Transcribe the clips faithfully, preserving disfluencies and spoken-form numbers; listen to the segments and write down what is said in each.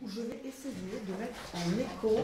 où je vais essayer de mettre en écho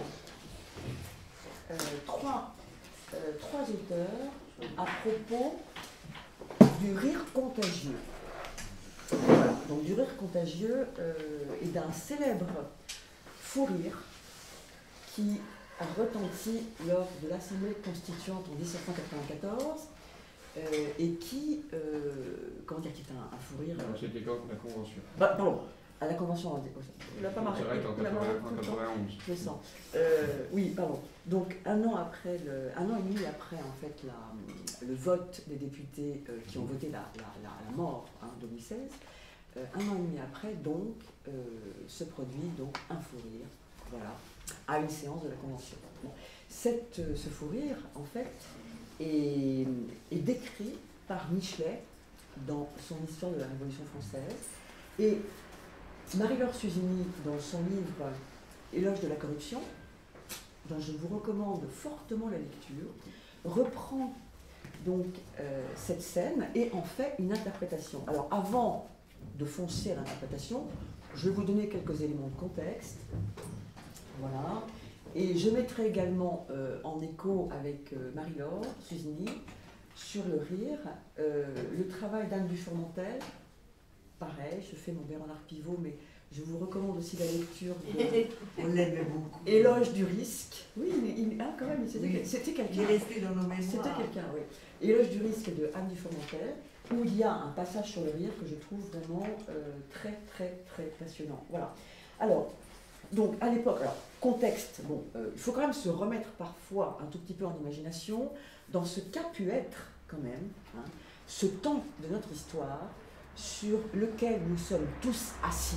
euh, trois, euh, trois auteurs à propos du rire contagieux. Voilà. Donc du rire contagieux euh, et d'un célèbre fou rire qui a retenti lors de l'Assemblée constituante en dix-sept cent quatre-vingt-quatorze euh, et qui, euh, comment dire, qui est un, un fou rire. Euh, C'était quand la convention bah, Pardon, à la convention. Il n'a pas marqué. C'est vrai qu'en quatre-vingt-onze. Je sens. Euh, oui, pardon. Donc un an après, le, un an et demi après en fait la, le vote des députés euh, qui ont voté la, la, la, la mort hein, de Louis seize, euh, un an et demi après donc euh, se produit donc un fou rire, voilà, à une séance de la convention. Bon. Cette, euh, ce fou rire en fait est, est décrit par Michelet dans son histoire de la Révolution française et Marie-Laure Suzini, dans son livre Éloge de la corruption, dont je vous recommande fortement la lecture, reprend donc euh, cette scène et en fait une interprétation. Alors avant de foncer à l'interprétation, je vais vous donner quelques éléments de contexte. Voilà. Et je mettrai également euh, en écho avec euh, Marie-Laure Suzini sur le rire, euh, le travail d'Anne Dufourmentel. Pareil, je fais mon Bernard Pivot, mais je vous recommande aussi la lecture de On l'aime beaucoup. Éloge du risque. Oui, il, il, ah, quand même, c'était Oui. quelqu'un. Il est resté dans nos mémoires. C'était quelqu'un, oui. Éloge du risque de Anne Dufourmentel, où il y a un passage sur le rire que je trouve vraiment euh, très, très, très passionnant. Voilà. Alors, donc, à l'époque, alors, contexte, bon, euh, il faut quand même se remettre parfois un tout petit peu en imagination dans ce qu'a pu être, quand même, hein, ce temps de notre histoire sur lequel nous sommes tous assis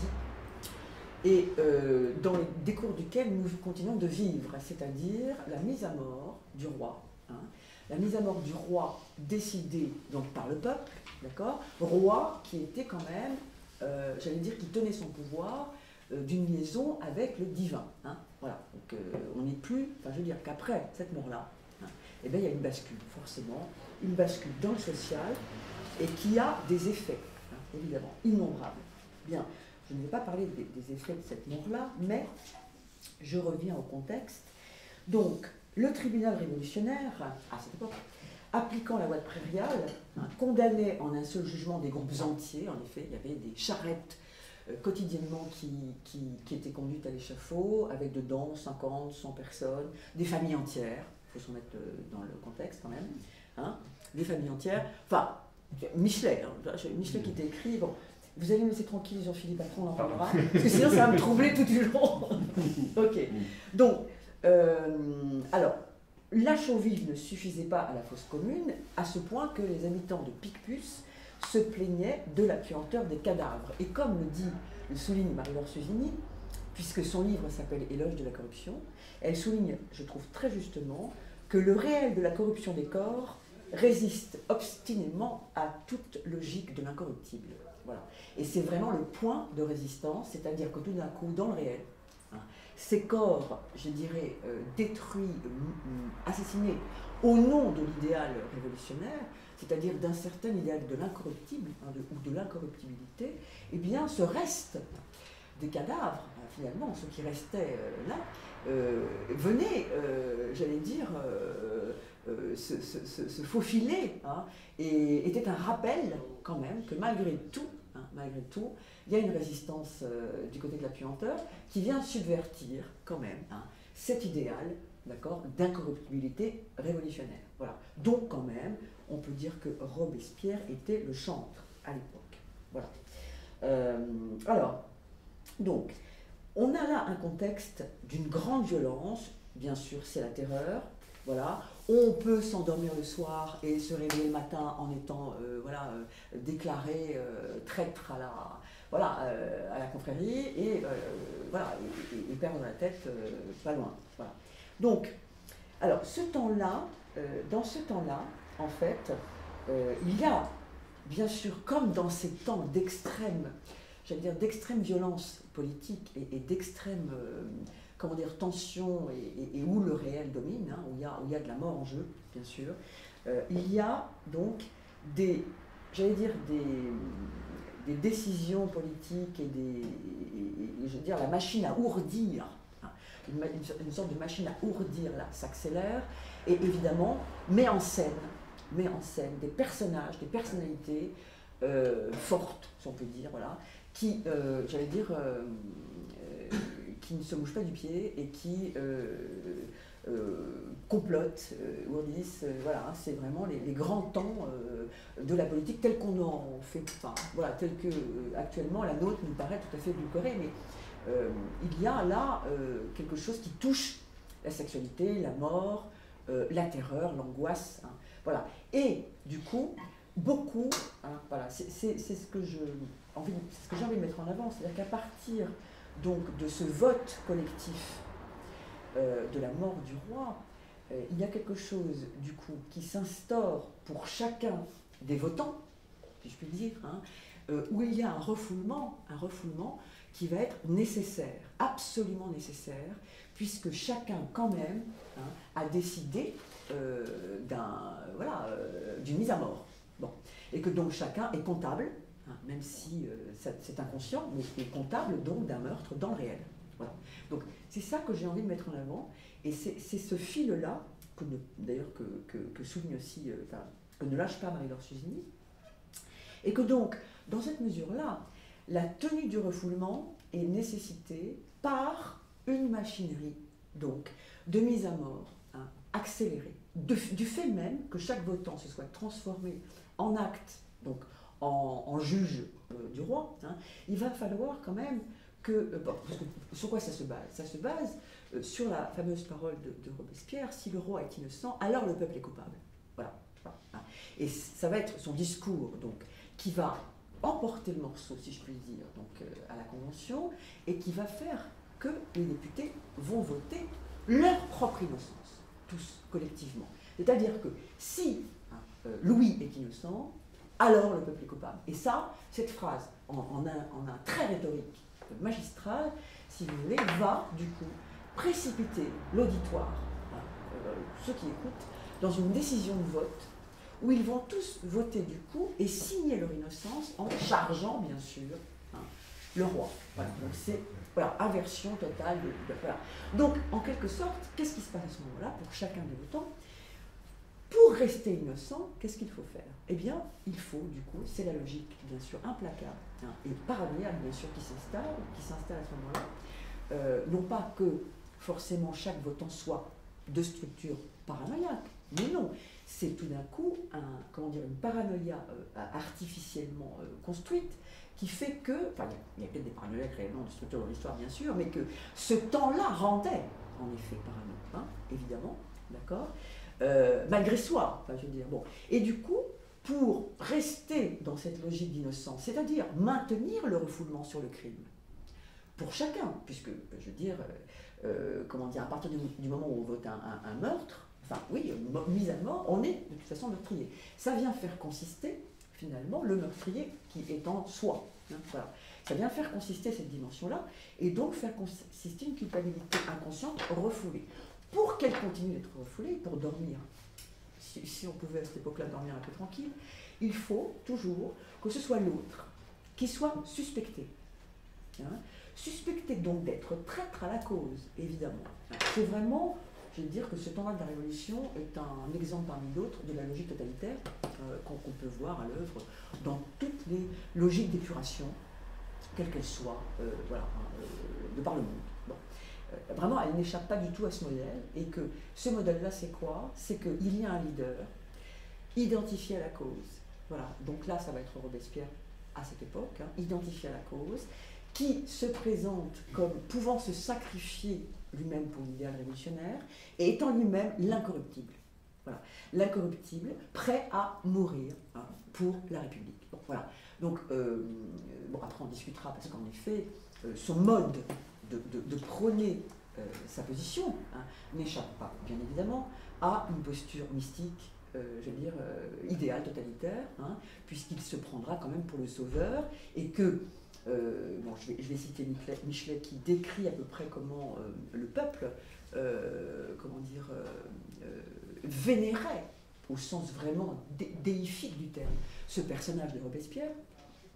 et euh, dans le décours duquel nous continuons de vivre, c'est-à-dire la mise à mort du roi. Hein, la mise à mort du roi décidée donc par le peuple, d'accord, roi qui était quand même, euh, j'allais dire, qui tenait son pouvoir euh, d'une liaison avec le divin. Hein, voilà, donc euh, on n'est plus, enfin je veux dire qu'après cette mort-là, hein, eh bien il y a une bascule, forcément, une bascule dans le social et qui a des effets, hein, évidemment, innombrables. Bien. Je ne vais pas parler des, des effets de cette mort-là, mais je reviens au contexte. Donc, le tribunal révolutionnaire, à cette époque, appliquant la loi de prairiale, hein, condamnait en un seul jugement des groupes entiers. En effet, il y avait des charrettes euh, quotidiennement qui, qui, qui étaient conduites à l'échafaud, avec dedans cinquante, cent personnes, des familles entières, il faut s'en mettre euh, dans le contexte quand même, hein, des familles entières. Enfin, Michelet, hein, Michelet qui était écrit, bon, vous allez me laisser tranquille, Jean-Philippe, après on en parlera, parce que sinon ça va me troubler tout du long. Ok. Donc, euh, alors, la chaux-vive ne suffisait pas à la fosse commune, à ce point que les habitants de Picpus se plaignaient de la puanteur des cadavres. Et comme le dit, le souligne Marie-Laure Suzini, puisque son livre s'appelle Éloge de la corruption, elle souligne, je trouve très justement, que le réel de la corruption des corps résiste obstinément à toute logique de l'incorruptible. Voilà. Et c'est vraiment le point de résistance, c'est-à-dire que tout d'un coup, dans le réel, hein, ces corps, je dirais, euh, détruits, euh, assassinés au nom de l'idéal révolutionnaire, c'est-à-dire d'un certain idéal de l'incorruptible hein, de, ou de l'incorruptibilité, eh bien, ce reste des cadavres, hein, finalement, ceux qui restaient euh, là, euh, venaient, euh, j'allais dire, euh, euh, se, se, se, se faufiler, hein, et était un rappel, quand même, que malgré tout, hein, malgré tout, il y a une résistance euh, du côté de la puanteur qui vient subvertir, quand même, hein, cet idéal, d'accord, d'incorruptibilité révolutionnaire. Voilà. Donc, quand même, on peut dire que Robespierre était le chantre à l'époque. Voilà. Euh, alors, donc, on a là un contexte d'une grande violence, bien sûr, c'est la terreur, voilà. On peut s'endormir le soir et se réveiller le matin en étant euh, voilà, euh, déclaré euh, traître à la, voilà, euh, à la confrérie et, euh, voilà, et, et perdre la tête euh, pas loin. Voilà. Donc, alors, ce temps-là, euh, dans ce temps-là, en fait, euh, il y a, bien sûr, comme dans ces temps d'extrême, j'allais dire d'extrême violence politique et, et d'extrême euh, comment dire, tension et, et, et où le réel domine, hein, où, il y a, où il y a de la mort en jeu, bien sûr, euh, il y a donc des, j'allais dire, des, des décisions politiques et des, et, et, je veux dire, la machine à ourdir, hein, une, une, une sorte de machine à ourdir là, s'accélère et évidemment met en scène, met en scène des personnages, des personnalités euh, fortes, si on peut dire, voilà, qui, euh, j'allais dire, euh, euh, qui ne se bougent pas du pied et qui euh, euh, complotent, euh, ourdissent, euh, voilà, hein, c'est vraiment les, les grands temps euh, de la politique telle qu'on en fait, enfin, voilà, telle que euh, actuellement la nôtre nous paraît tout à fait édulcorée, mais euh, il y a là euh, quelque chose qui touche la sexualité, la mort, euh, la terreur, l'angoisse, hein, voilà, et du coup, beaucoup, hein, voilà, c'est ce que je envie, c'est ce que j'ai envie de mettre en avant, c'est-à-dire qu'à partir donc de ce vote collectif euh, de la mort du roi, euh, il y a quelque chose du coup qui s'instaure pour chacun des votants, si je puis dire, hein, euh, où il y a un refoulement, un refoulement qui va être nécessaire, absolument nécessaire, puisque chacun quand même hein, a décidé euh, d'un, voilà, euh, d'une mise à mort. Bon. Et que donc chacun est comptable, hein, même si euh, c'est inconscient, mais est comptable donc d'un meurtre dans le réel. Voilà. Donc c'est ça que j'ai envie de mettre en avant, et c'est ce fil-là, que d'ailleurs que, que, que souligne aussi, euh, enfin, que ne lâche pas Marie-Laure Suzini, et que donc, dans cette mesure-là, la tenue du refoulement est nécessitée par une machinerie, donc, de mise à mort, hein, accélérée, de, du fait même que chaque votant se soit transformé en acte, donc en, en juge euh, du roi, hein, il va falloir quand même que, euh, bon, parce que sur quoi ça se base? Ça se base euh, sur la fameuse parole de, de Robespierre, si le roi est innocent, alors le peuple est coupable. Voilà. Voilà. Et ça va être son discours, donc, qui va emporter le morceau, si je puis dire, donc, euh, à la Convention, et qui va faire que les députés vont voter leur propre innocence, tous collectivement. C'est-à-dire que si hein, euh, Louis est innocent, alors le peuple est coupable. Et ça, cette phrase, en, en, un, en un trait rhétorique magistral, si vous voulez, va du coup précipiter l'auditoire, hein, euh, ceux qui écoutent, dans une décision de vote où ils vont tous voter du coup et signer leur innocence en chargeant bien sûr hein, le roi. Voilà. Donc c'est voilà, aversion totale. De, de, voilà. Donc en quelque sorte, qu'est-ce qui se passe à ce moment-là pour chacun des votants? Pour rester innocent, qu'est-ce qu'il faut faire? Eh bien, il faut du coup, c'est la logique bien sûr implacable hein, et paranoïaque bien sûr qui s'installe, qui s'installe à ce moment-là. Euh, non pas que forcément chaque votant soit de structure paranoïaque, mais non, c'est tout d'un coup un, comment dire, une paranoïa euh, artificiellement euh, construite qui fait que, enfin il y a, a peut-être des paranoïaques réellement de structure dans l'histoire bien sûr, mais que ce temps-là rendait en effet parano, hein, évidemment, d'accord, euh, malgré soi, enfin je veux dire, bon, et du coup, pour rester dans cette logique d'innocence, c'est-à-dire maintenir le refoulement sur le crime, pour chacun, puisque, je veux dire, euh, euh, comment dire, à partir du, du moment où on vote un, un, un meurtre, enfin oui, mise à mort, on est de toute façon meurtrier. Ça vient faire consister, finalement, le meurtrier qui est en soi. Hein, voilà. Ça vient faire consister cette dimension-là, et donc faire consister une culpabilité inconsciente refoulée. Pour qu'elle continue d'être refoulée, pour dormir, si, si on pouvait à cette époque-là dormir un peu tranquille, il faut toujours que ce soit l'autre qui soit suspecté. Hein, suspecté donc d'être traître à la cause, évidemment. C'est vraiment, je veux dire que ce temps-là de la Révolution est un exemple parmi d'autres de la logique totalitaire euh, qu'on qu'on peut voir à l'œuvre dans toutes les logiques d'épuration, quelles qu'elles soient, euh, voilà, euh, de par le monde. Bon. Euh, vraiment, elle n'échappe pas du tout à ce modèle, et que ce modèle-là, c'est quoi? C'est qu'il y a un leader identifié à la cause. Voilà. Donc là, ça va être Robespierre à cette époque, hein, identifié à la cause, qui se présente comme pouvant se sacrifier lui-même pour l'idéal révolutionnaire, et étant lui-même l'incorruptible. Voilà. L'incorruptible, prêt à mourir hein, pour la République. Bon, voilà. Donc, euh, bon, après on discutera, parce qu'en effet, euh, son mode de, de, de prôner euh, sa position hein, n'échappe pas, bien évidemment, à une posture mystique, euh, je veux dire, euh, idéale, totalitaire, hein, puisqu'il se prendra quand même pour le sauveur, et que Euh, bon, je, vais, je vais citer Michelet, Michelet qui décrit à peu près comment euh, le peuple, euh, comment dire, euh, euh, vénérait, au sens vraiment dé déifique du terme, ce personnage de Robespierre,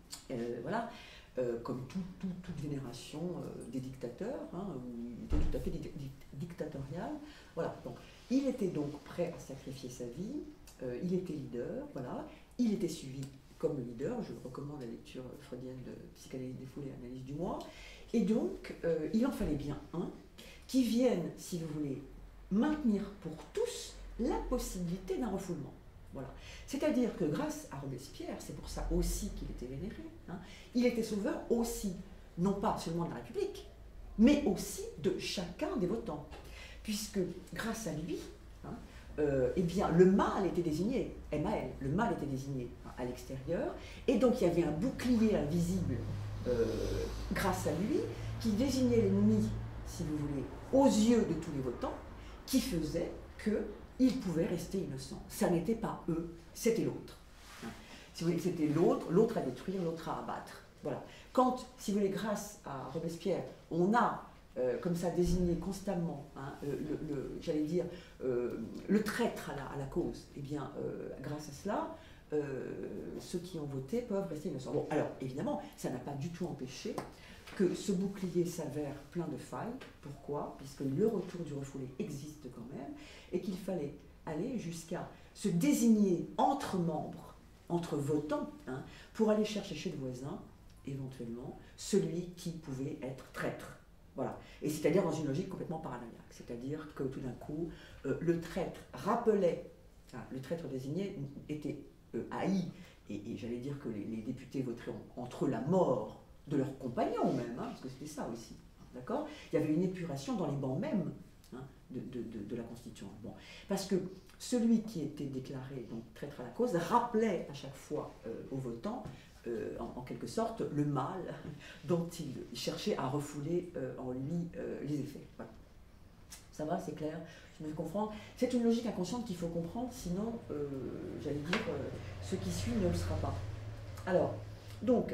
Euh, voilà, euh, comme tout, tout, toute vénération euh, des dictateurs, hein, où il était tout à fait di- di- dictatorial. Voilà, donc il était donc prêt à sacrifier sa vie, euh, il était leader, voilà, il était suivi comme leader, je recommande la lecture freudienne de Psychanalyse des foules et Analyse du moi, et donc euh, il en fallait bien un qui vienne, si vous voulez, maintenir pour tous la possibilité d'un refoulement. Voilà. C'est-à-dire que grâce à Robespierre, c'est pour ça aussi qu'il était vénéré, hein, il était sauveur aussi, non pas seulement de la République, mais aussi de chacun des votants. Puisque grâce à lui, hein, euh, eh bien, le mal était désigné, M A L, le mal était désigné hein, à l'extérieur, et donc il y avait un bouclier invisible euh, grâce à lui qui désignait l'ennemi, si vous voulez, aux yeux de tous les votants, qui faisait qu'ils pouvaient rester innocents. Ça n'était pas eux, c'était l'autre. Hein. Si vous voulez, c'était l'autre, l'autre à détruire, l'autre à abattre. Voilà. Quand, si vous voulez, grâce à Robespierre, on a euh, comme ça désigné constamment, hein, le, le, j'allais dire, euh, le traître à la, à la cause, eh bien, euh, grâce à cela, euh, ceux qui ont voté peuvent rester innocents. Bon, alors, évidemment, ça n'a pas du tout empêché que ce bouclier s'avère plein de failles. Pourquoi? Puisque le retour du refoulé existe quand même, et qu'il fallait aller jusqu'à se désigner entre membres, entre votants, hein, pour aller chercher chez le voisin, éventuellement, celui qui pouvait être traître. Voilà. Et c'est-à-dire dans une logique complètement paranoïaque. C'est-à-dire que tout d'un coup, euh, le traître rappelait, hein, le traître désigné était euh, haï, et, et j'allais dire que les, les députés voteraient en, entre la mort de leurs compagnons même, hein, parce que c'était ça aussi, d'accord? Il y avait une épuration dans les bancs même hein, de, de, de, de la Constitution. Bon. Parce que celui qui était déclaré donc traître à la cause rappelait à chaque fois euh, aux votants, euh, en, en quelque sorte, le mal dont il cherchait à refouler euh, en lui euh, les effets. Voilà. Ça va, c'est clair? Je me comprends. C'est une logique inconsciente qu'il faut comprendre, sinon, euh, j'allais dire, euh, ce qui suit ne le sera pas. Alors, donc,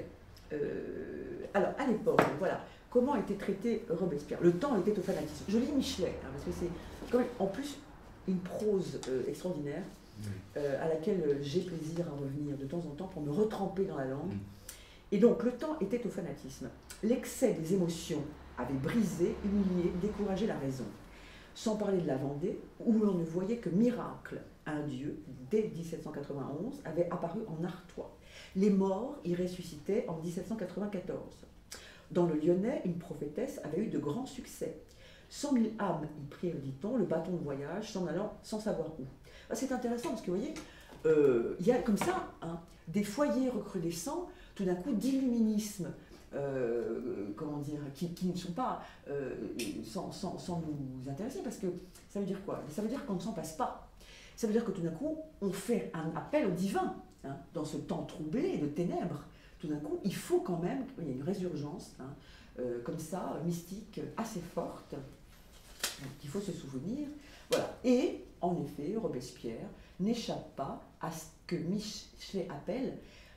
Euh, alors, à l'époque, voilà, comment était traité Robespierre? Le temps était au fanatisme. Je lis Michelet, hein, parce que c'est quand même, en plus, une prose euh, extraordinaire, euh, à laquelle j'ai plaisir à revenir de temps en temps pour me retremper dans la langue. Et donc, le temps était au fanatisme. L'excès des émotions avait brisé, humilié, découragé la raison. Sans parler de la Vendée, où l'on ne voyait que miracle. Un dieu, dès dix-sept cent quatre-vingt-onze, avait apparu en Artois. Les morts y ressuscitaient en dix-sept cent quatre-vingt-quatorze. Dans le Lyonnais, une prophétesse avait eu de grands succès. Cent mille âmes y prirent, dit-on, le bâton de voyage, s'en allant sans savoir où. C'est intéressant parce que, vous voyez, euh, il y a comme ça hein, des foyers recrudescents, tout d'un coup, d'illuminisme, euh, comment dire, qui, qui ne sont pas euh, sans, sans, sans nous intéresser, parce que ça veut dire quoi? Ça veut dire qu'on ne s'en passe pas. Ça veut dire que tout d'un coup, on fait un appel au divin. Hein, dans ce temps troublé de ténèbres, tout d'un coup, il faut quand même, il y a une résurgence, hein, euh, comme ça, mystique, assez forte, donc il faut se souvenir. Voilà. Et, en effet, Robespierre n'échappe pas à ce que Michelet appelle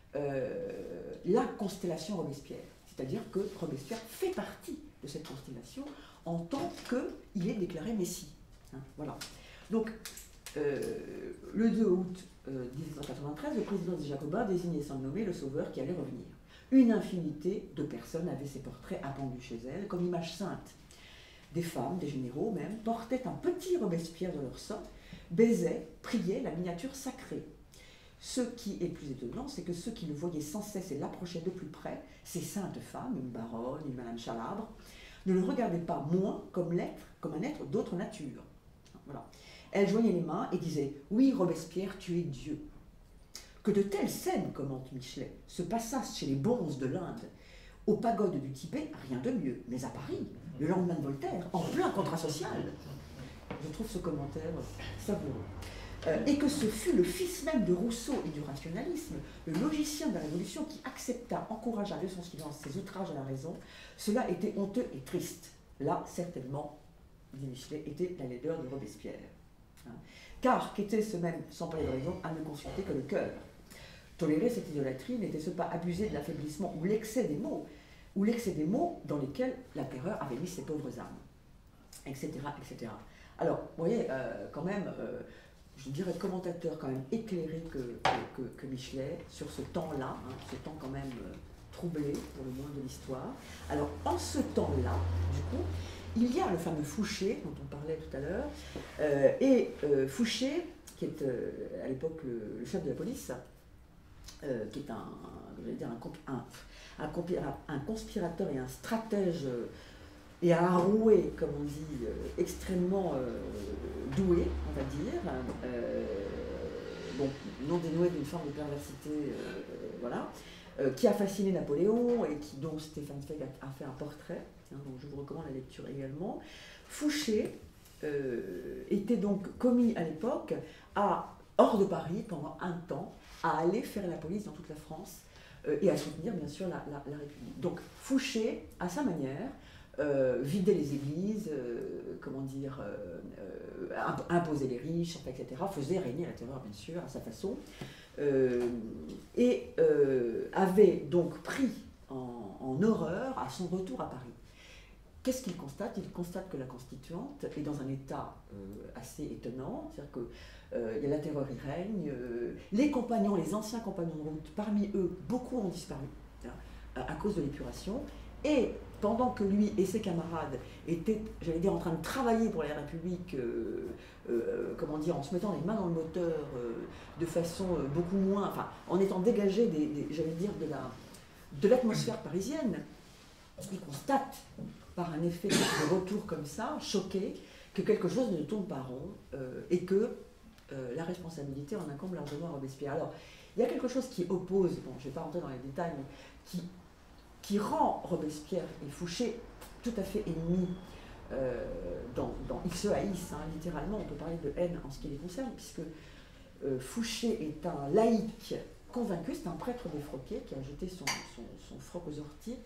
euh, la constellation Robespierre. C'est-à-dire que Robespierre fait partie de cette constellation en tant qu'il est déclaré Messie. Hein, voilà. Donc, euh, le deux août euh, dix-sept cent quatre-vingt-treize, le président des Jacobins désignait sans le nommer le sauveur qui allait revenir. Une infinité de personnes avaient ses portraits appendus chez elles comme image sainte. Des femmes, des généraux même, portaient un petit Robespierre dans leur sein, baisaient, priaient la miniature sacrée. Ce qui est plus étonnant, c'est que ceux qui le voyaient sans cesse et l'approchaient de plus près, ces saintes femmes, une baronne, une madame Chalabre, ne le regardaient pas moins comme l'être, comme un être d'autre nature. Voilà. Elle joignait les mains et disait « Oui, Robespierre, tu es Dieu ». Que de telles scènes, commente Michelet, se passassent chez les bonzes de l'Inde. Aux pagodes du Tibet, rien de mieux. Mais à Paris, le lendemain de Voltaire, en plein contrat social. Je trouve ce commentaire savoureux. Euh, et que ce fut le fils même de Rousseau et du rationalisme, le logicien de la Révolution, qui accepta, encouragea de son silence ces outrages à la raison, cela était honteux et triste. Là, certainement, dit Michelet, était la laideur de Robespierre. Hein. Car qu'était ce même, sans parler de raison, à ne consulter que le cœur. Tolérer cette idolâtrie n'était-ce pas abuser de l'affaiblissement ou l'excès des mots, ou l'excès des mots dans lesquels la terreur avait mis ses pauvres âmes, et cetera, et cetera. Alors, vous voyez, euh, quand même, euh, je dirais, commentateur quand même éclairé que, que, que, que Michelet sur ce temps-là, hein, ce temps quand même euh, troublé pour le moins de l'histoire. Alors, en ce temps-là, du coup, il y a le fameux Fouché, dont on parlait tout à l'heure, euh, et euh, Fouché, qui est euh, à l'époque le, le chef de la police, euh, qui est un, je vais dire un, un, un, un conspirateur et un stratège euh, et un roué, comme on dit, euh, extrêmement euh, doué, on va dire, euh, bon, non dénoué d'une forme de perversité, euh, voilà, euh, qui a fasciné Napoléon et qui, dont Stéphane Zweig a, a fait un portrait, hein, donc je vous recommande la lecture également. Fouché euh, était donc commis à l'époque à, hors de Paris pendant un temps, à aller faire la police dans toute la France euh, et à soutenir bien sûr la, la, la République. Donc Fouché, à sa manière, Euh, vider les églises, euh, comment dire, euh, euh, imposer les riches, et cetera, faisait régner la terreur, bien sûr, à sa façon, euh, et euh, avait donc pris en, en horreur à son retour à Paris. Qu'est-ce qu'il constate? Il constate que la Constituante est dans un état euh, assez étonnant, c'est-à-dire que euh, y a la terreur, y règne, euh, les compagnons, les anciens compagnons de route, parmi eux, beaucoup ont disparu hein, à, à cause de l'épuration, et pendant que lui et ses camarades étaient, j'allais dire, en train de travailler pour la République, euh, euh, comment dire, en se mettant les mains dans le moteur, euh, de façon euh, beaucoup moins, enfin, en étant dégagés, des, des, j'allais dire, de la, de l'atmosphère parisienne, il constate, par un effet de retour comme ça, choqué, que quelque chose ne tourne pas rond euh, et que euh, la responsabilité en incombe largement à Robespierre. Alors, il y a quelque chose qui oppose, bon, je ne vais pas rentrer dans les détails, mais qui qui rend Robespierre et Fouché tout à fait ennemis. Euh, dans, dans, ils se haïssent, hein, littéralement, on peut parler de haine en ce qui les concerne, puisque euh, Fouché est un laïc convaincu, c'est un prêtre défroqué qui a jeté son, son, son froc aux orties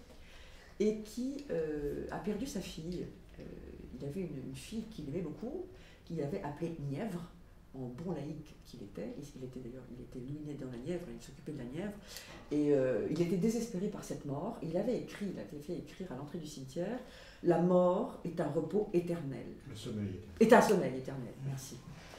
et qui euh, a perdu sa fille. Euh, il avait une, une fille qu'il aimait beaucoup, qu'il avait appelée Nièvre, en bon laïc qu'il était. Il était d'ailleurs, il était luminé dans la Nièvre, il s'occupait de la Nièvre, et euh, il était désespéré par cette mort. Il avait écrit, il avait fait écrire à l'entrée du cimetière, la mort est un repos éternel. Le sommeil est un sommeil éternel. Merci.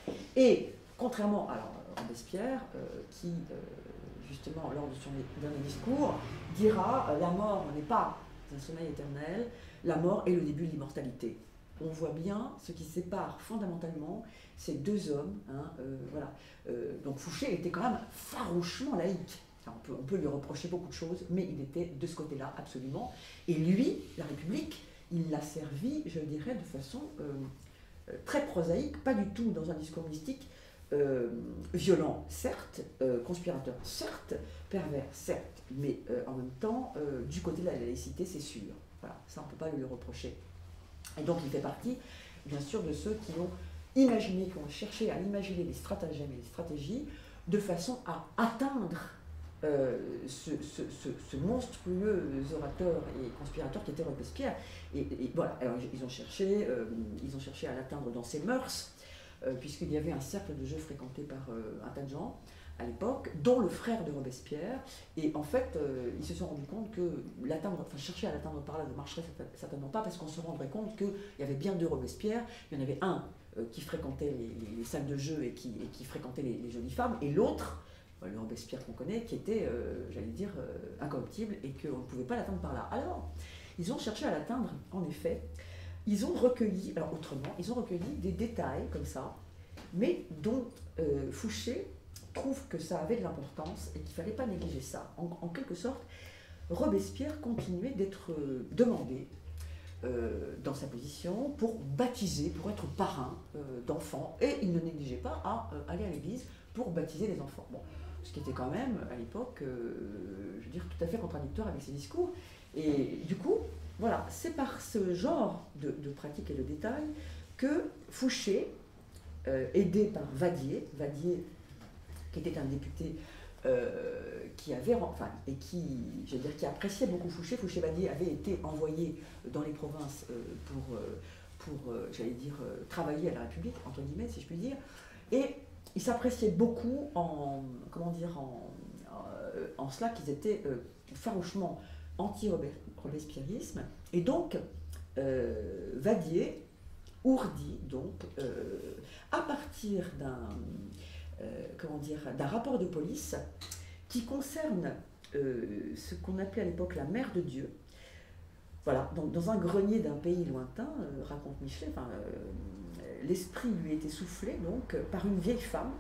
Et contrairement à alors, Robespierre, euh, qui euh, justement lors de son dernier discours dira euh, la mort n'est pas un sommeil éternel, la mort est le début de l'immortalité. On voit bien ce qui sépare fondamentalement ces deux hommes. Hein, euh, voilà. Euh, donc Fouché était quand même farouchement laïque. Alors, on, peut, on peut lui reprocher beaucoup de choses, mais il était de ce côté-là absolument. Et lui, la République, il l'a servi, je dirais, de façon euh, très prosaïque, pas du tout dans un discours mystique, euh, violent, certes, euh, conspirateur, certes, pervers, certes, mais euh, en même temps, euh, du côté de la laïcité, c'est sûr. Voilà, ça, on ne peut pas lui reprocher. Et donc il fait partie, bien sûr, de ceux qui ont imaginé, qui ont cherché à imaginer des stratagèmes et des stratégies de façon à atteindre euh, ce, ce, ce, ce monstrueux orateur et conspirateur qui était Robespierre. Et, et voilà, alors ils ont cherché, euh, ils ont cherché à l'atteindre dans ses mœurs, euh, puisqu'il y avait un cercle de jeu fréquenté par euh, un tas de gens à l'époque, dont le frère de Robespierre, et en fait, euh, ils se sont rendus compte que l'atteindre, enfin chercher à l'atteindre par là ne marcherait certainement pas, parce qu'on se rendrait compte qu'il y avait bien deux Robespierre, il y en avait un euh, qui fréquentait les, les, les salles de jeu et qui, et qui fréquentait les, les jolies femmes, et l'autre, euh, le Robespierre qu'on connaît, qui était, euh, j'allais dire, euh, incorruptible, et qu'on ne pouvait pas l'atteindre par là. Alors, ils ont cherché à l'atteindre, en effet, ils ont recueilli, alors autrement, ils ont recueilli des détails comme ça, mais dont euh, Fouché trouve que ça avait de l'importance et qu'il ne fallait pas négliger ça. En, en quelque sorte, Robespierre continuait d'être euh, demandé euh, dans sa position pour baptiser, pour être parrain euh, d'enfants, et il ne négligeait pas à euh, aller à l'église pour baptiser les enfants. Bon, ce qui était quand même, à l'époque, euh, je veux dire, tout à fait contradictoire avec ses discours. Et du coup, voilà, c'est par ce genre de, de pratique et de détails que Fouché, euh, aidé par Vadier, Vadier qui était un député euh, qui avait, enfin, et qui, je veux dire, qui appréciait beaucoup Fouché. Fouché-Vadier avait été envoyé dans les provinces euh, pour, euh, pour euh, j'allais dire, euh, travailler à la République, entre guillemets, si je puis dire. Et ils s'appréciaient beaucoup en, comment dire, en, en, en cela qu'ils étaient euh, farouchement anti-robespierrisme. Et donc, euh, Vadier ourdie, donc, euh, à partir d'un euh, comment dire, d'un rapport de police qui concerne euh, ce qu'on appelait à l'époque la Mère de Dieu. Voilà, donc dans un grenier d'un pays lointain, euh, raconte Michelet, enfin, euh, l'esprit lui était soufflé donc par une vieille femme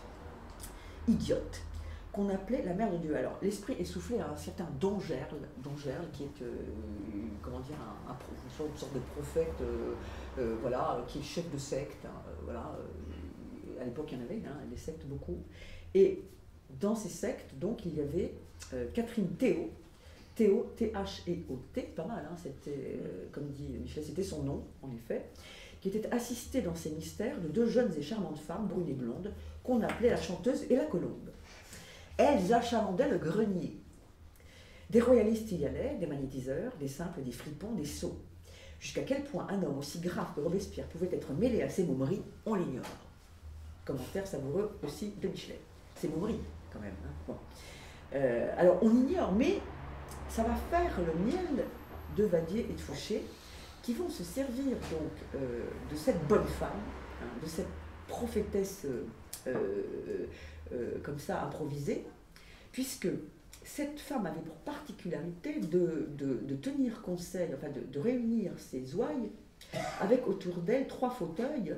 idiote qu'on appelait la Mère de Dieu. Alors, l'esprit est soufflé à un certain Don Gerle, Don Gerle qui est, euh, comment dire, un, un, une sorte de prophète, euh, euh, voilà, qui est chef de secte, hein, euh, voilà. Euh, à l'époque, il y en avait, hein, des sectes beaucoup. Et dans ces sectes, donc, il y avait euh, Catherine Théot, Théo, T H E O T, pas mal, hein, c'était, euh, comme dit Michel, c'était son nom, en effet, qui était assistée dans ces mystères de deux jeunes et charmantes femmes, brunes et blondes, qu'on appelait la chanteuse et la colombe. Elles achalandaient le grenier. Des royalistes y allaient, des magnétiseurs, des simples, des fripons, des sots. Jusqu'à quel point un homme aussi grave que Robespierre pouvait être mêlé à ces momeries, on l'ignore. Commentaire savoureux aussi de Michelet. Ces momeries, quand même. Hein. Bon. Euh, alors, on ignore, mais ça va faire le miel de Vadier et de Fouché, qui vont se servir donc euh, de cette bonne femme, hein, de cette prophétesse euh, euh, euh, comme ça improvisée, puisque cette femme avait pour particularité de, de, de tenir conseil, enfin de, de réunir ses ouailles avec autour d'elle trois fauteuils.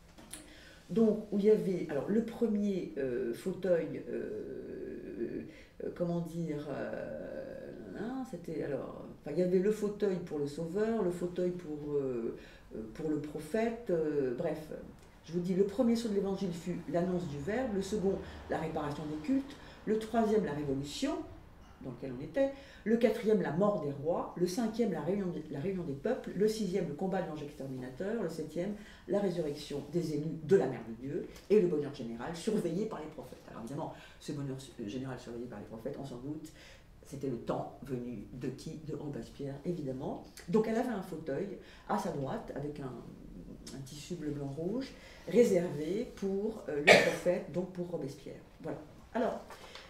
Donc, où il y avait, alors le premier euh, fauteuil, euh, euh, comment dire, euh, hein, c'était, alors, enfin, il y avait le fauteuil pour le sauveur, le fauteuil pour, euh, pour le prophète, euh, bref. Je vous dis, le premier saut de l'évangile fut l'annonce du Verbe, le second, la réparation des cultes, le troisième, la révolution, dans lequel on était, le quatrième, la mort des rois, le cinquième, la réunion, des, la réunion des peuples, le sixième, le combat de l'ange exterminateur, le septième, la résurrection des élus de la Mère de Dieu, et le bonheur général surveillé par les prophètes. Alors évidemment, ce bonheur général surveillé par les prophètes, on s'en doute, c'était le temps venu de qui? De Robespierre, évidemment. Donc elle avait un fauteuil à sa droite, avec un, un tissu bleu, blanc, rouge, réservé pour euh, le prophète, donc pour Robespierre. Voilà. Alors,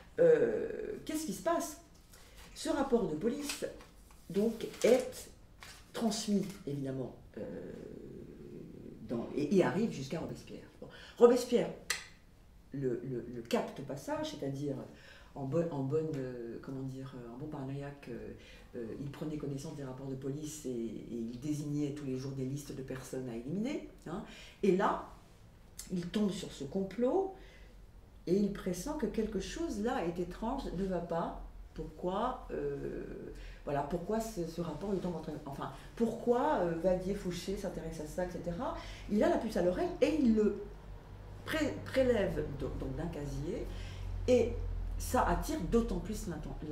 euh, qu'est-ce qui se passe? Ce rapport de police, donc, est transmis, évidemment, euh, dans, et, et arrive jusqu'à Robespierre. Bon. Robespierre le, le, le capte au passage, c'est-à-dire en, bon, en, bonne, euh, comment dire, en bon paranoïaque, euh, euh, il prenait connaissance des rapports de police et, et il désignait tous les jours des listes de personnes à éliminer. Hein. Et là, il tombe sur ce complot et il pressent que quelque chose là est étrange, ne va pas. Pourquoi, euh, voilà, pourquoi ce, ce rapport lui tombe en train, enfin, pourquoi euh, Vadier Fouché s'intéresse à ça, et cetera. Il a la puce à l'oreille et il le pré prélève donc d'un casier et ça attire d'autant plus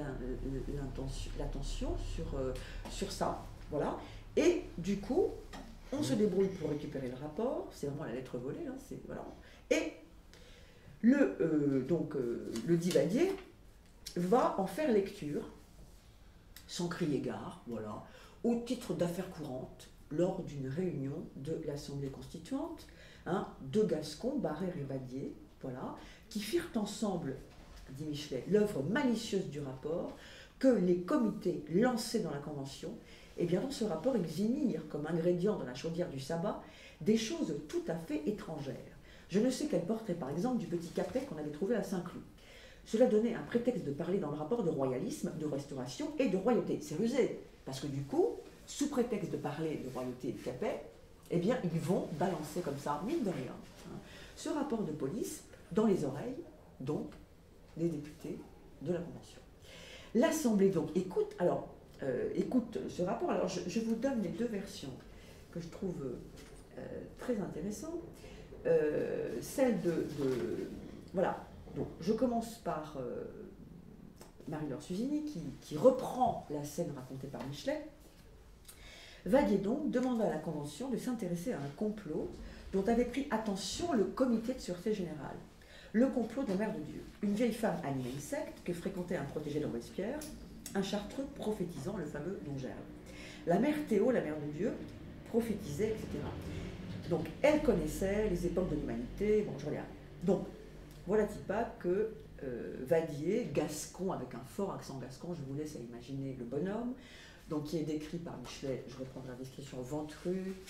l'attention sur, euh, sur ça, voilà. Et du coup, on se débrouille pour récupérer le rapport, c'est vraiment la lettre volée, hein, c'est, voilà. Et le, euh, donc, euh, le dit Vadier va en faire lecture, sans crier gare, voilà, au titre d'affaires courantes, lors d'une réunion de l'Assemblée constituante, hein, de Gascon, Barrère et Vadier, voilà, qui firent ensemble, dit Michelet, l'œuvre malicieuse du rapport que les comités lancés dans la Convention, et bien dans ce rapport, ils mirent comme ingrédient dans la chaudière du sabbat des choses tout à fait étrangères. Je ne sais quel portrait, par exemple, du petit Capet qu'on avait trouvé à Saint-Cloud. Cela donnait un prétexte de parler dans le rapport de royalisme, de restauration et de royauté. C'est rusé, parce que du coup, sous prétexte de parler de royauté et de Capet, eh bien, ils vont balancer comme ça, mine de rien, hein, ce rapport de police dans les oreilles, donc, des députés de la Convention. L'Assemblée, donc, écoute, alors, euh, écoute ce rapport. Alors, je, je vous donne les deux versions que je trouve euh, très intéressantes. Euh, celle de, de... Voilà. Donc, je commence par euh, Marie-Laure Suzini, qui, qui reprend la scène racontée par Michelet. Vadier donc demanda à la Convention de s'intéresser à un complot dont avait pris attention le comité de sûreté générale. Le complot de la Mère de Dieu. Une vieille femme animait une secte que fréquentait un protégé de Robespierre, un chartreux prophétisant, le fameux Don Gerle. La mère Théo, la Mère de Dieu, prophétisait, et cetera. Donc, elle connaissait les époques de l'humanité. Bon, je regarde. Donc, voilà-t-il pas que euh, Vadier, gascon, avec un fort accent gascon, je vous laisse à imaginer le bonhomme, donc qui est décrit par Michelet, je reprendrai la description, ventru,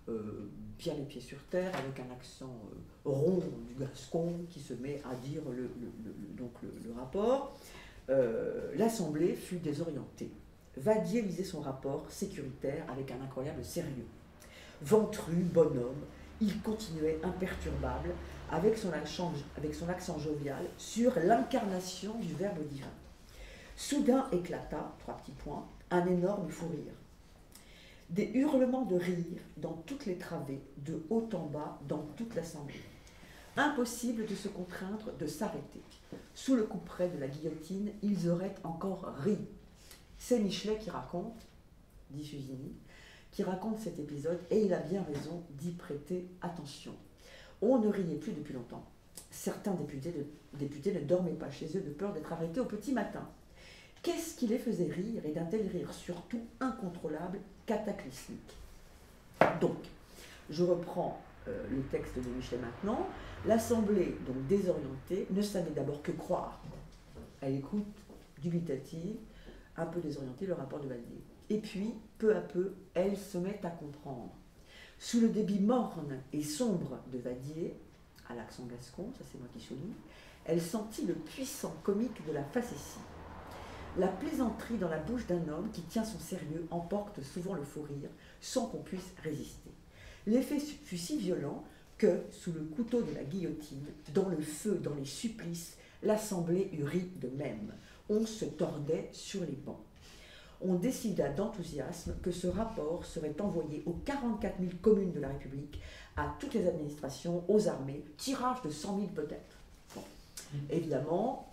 euh, bien les pieds sur terre, avec un accent euh, rond du gascon qui se met à dire le, le, le, le- donc le, le rapport. Euh, L'Assemblée fut désorientée. Vadier lisait son rapport sécuritaire avec un incroyable sérieux. Ventru, bonhomme, il continuait imperturbable avec son accent, avec son accent jovial sur l'incarnation du Verbe divin. Soudain éclata, trois petits points, un énorme fou rire. Des hurlements de rire dans toutes les travées, de haut en bas, dans toute l'assemblée. Impossible de se contraindre de s'arrêter. Sous le couperet de la guillotine, ils auraient encore ri. C'est Michelet qui raconte, dit Fusini, qui raconte cet épisode, et il a bien raison d'y prêter attention. On ne riait plus depuis longtemps. Certains députés, de, députés ne dormaient pas chez eux de peur d'être arrêtés au petit matin. Qu'est-ce qui les faisait rire, et d'un tel rire surtout incontrôlable, cataclysmique. Donc, je reprends euh, le texte de Michelet maintenant. L'Assemblée, donc désorientée, ne savait d'abord que croire. Elle écoute, dubitative, un peu désorientée, le rapport de Vadier. Et puis, peu à peu, elle se met à comprendre. Sous le débit morne et sombre de Vadier, à l'accent gascon, ça c'est moi qui souligne, elle sentit le puissant comique de la facétie. La plaisanterie dans la bouche d'un homme qui tient son sérieux emporte souvent le fou rire, sans qu'on puisse résister. L'effet fut si violent que, sous le couteau de la guillotine, dans le feu, dans les supplices, l'Assemblée eut ri de même. On se tordait sur les bancs. On décida d'enthousiasme que ce rapport serait envoyé aux quarante-quatre mille communes de la République, à toutes les administrations, aux armées, tirage de cent mille peut-être. Bon. Évidemment,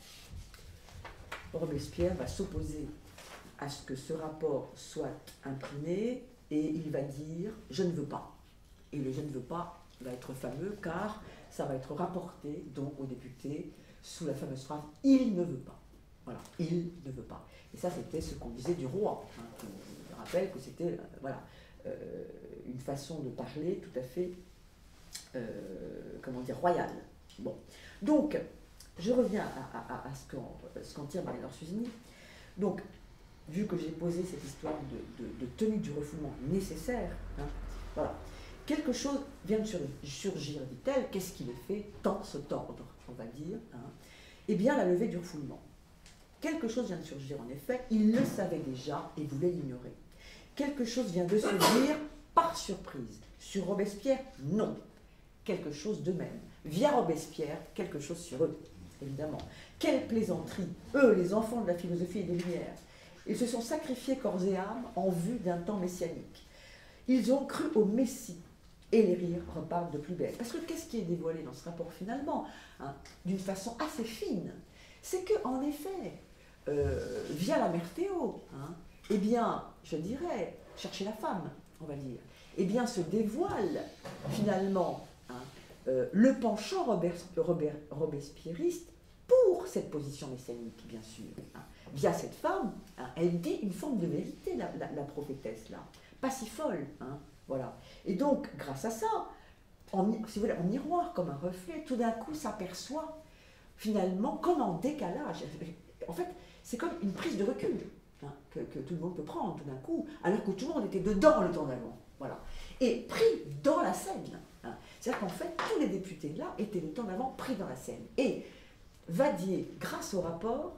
Robespierre va s'opposer à ce que ce rapport soit imprimé et il va dire « je ne veux pas ». Et le « je ne veux pas » va être fameux car ça va être rapporté donc aux députés sous la fameuse phrase « il ne veut pas ». Voilà, il ne veut pas. Et ça, c'était ce qu'on disait du roi. Hein. Je rappelle que c'était euh, voilà, euh, une façon de parler tout à fait, euh, comment dire, royale. Bon. Donc, je reviens à, à, à ce qu'en ce qu'en tire Marie-Laure Fusini. Donc, vu que j'ai posé cette histoire de, de, de tenue du refoulement nécessaire, hein, voilà, quelque chose vient de sur, surgir, dit-elle. Qu'est-ce qui les fait tant se tordre, on va dire, hein. Eh bien, la levée du refoulement. Quelque chose vient de surgir, en effet, il le savait déjà et voulait l'ignorer. Quelque chose vient de se dire par surprise. Sur Robespierre, non. Quelque chose de même. Via Robespierre, quelque chose sur eux, évidemment. Quelle plaisanterie, eux, les enfants de la philosophie et des Lumières. Ils se sont sacrifiés corps et âme en vue d'un temps messianique. Ils ont cru au Messie. Et les rires repartent de plus belle. Parce que qu'est-ce qui est dévoilé dans ce rapport, finalement, hein, d'une façon assez fine? C'est qu'en effet, Euh, via la mère Théo, hein, eh bien, je dirais, chercher la femme, on va dire, eh bien, se dévoile finalement hein, euh, le penchant Robert, Robert, robespierriste pour cette position messianique, bien sûr. Hein. Via cette femme, hein, elle dit une forme de vérité, la, la, la prophétesse, là, pas si folle, hein, voilà. Et donc, grâce à ça, en, si vous voulez, en miroir, comme un reflet, tout d'un coup s'aperçoit finalement comme en décalage. En fait, c'est comme une prise de recul hein, que, que tout le monde peut prendre tout d'un coup, alors que tout le monde était dedans le temps d'avant. Voilà. Et pris dans la scène. Hein. C'est-à-dire qu'en fait, tous les députés là étaient le temps d'avant pris dans la scène. Et Vadier, grâce au rapport,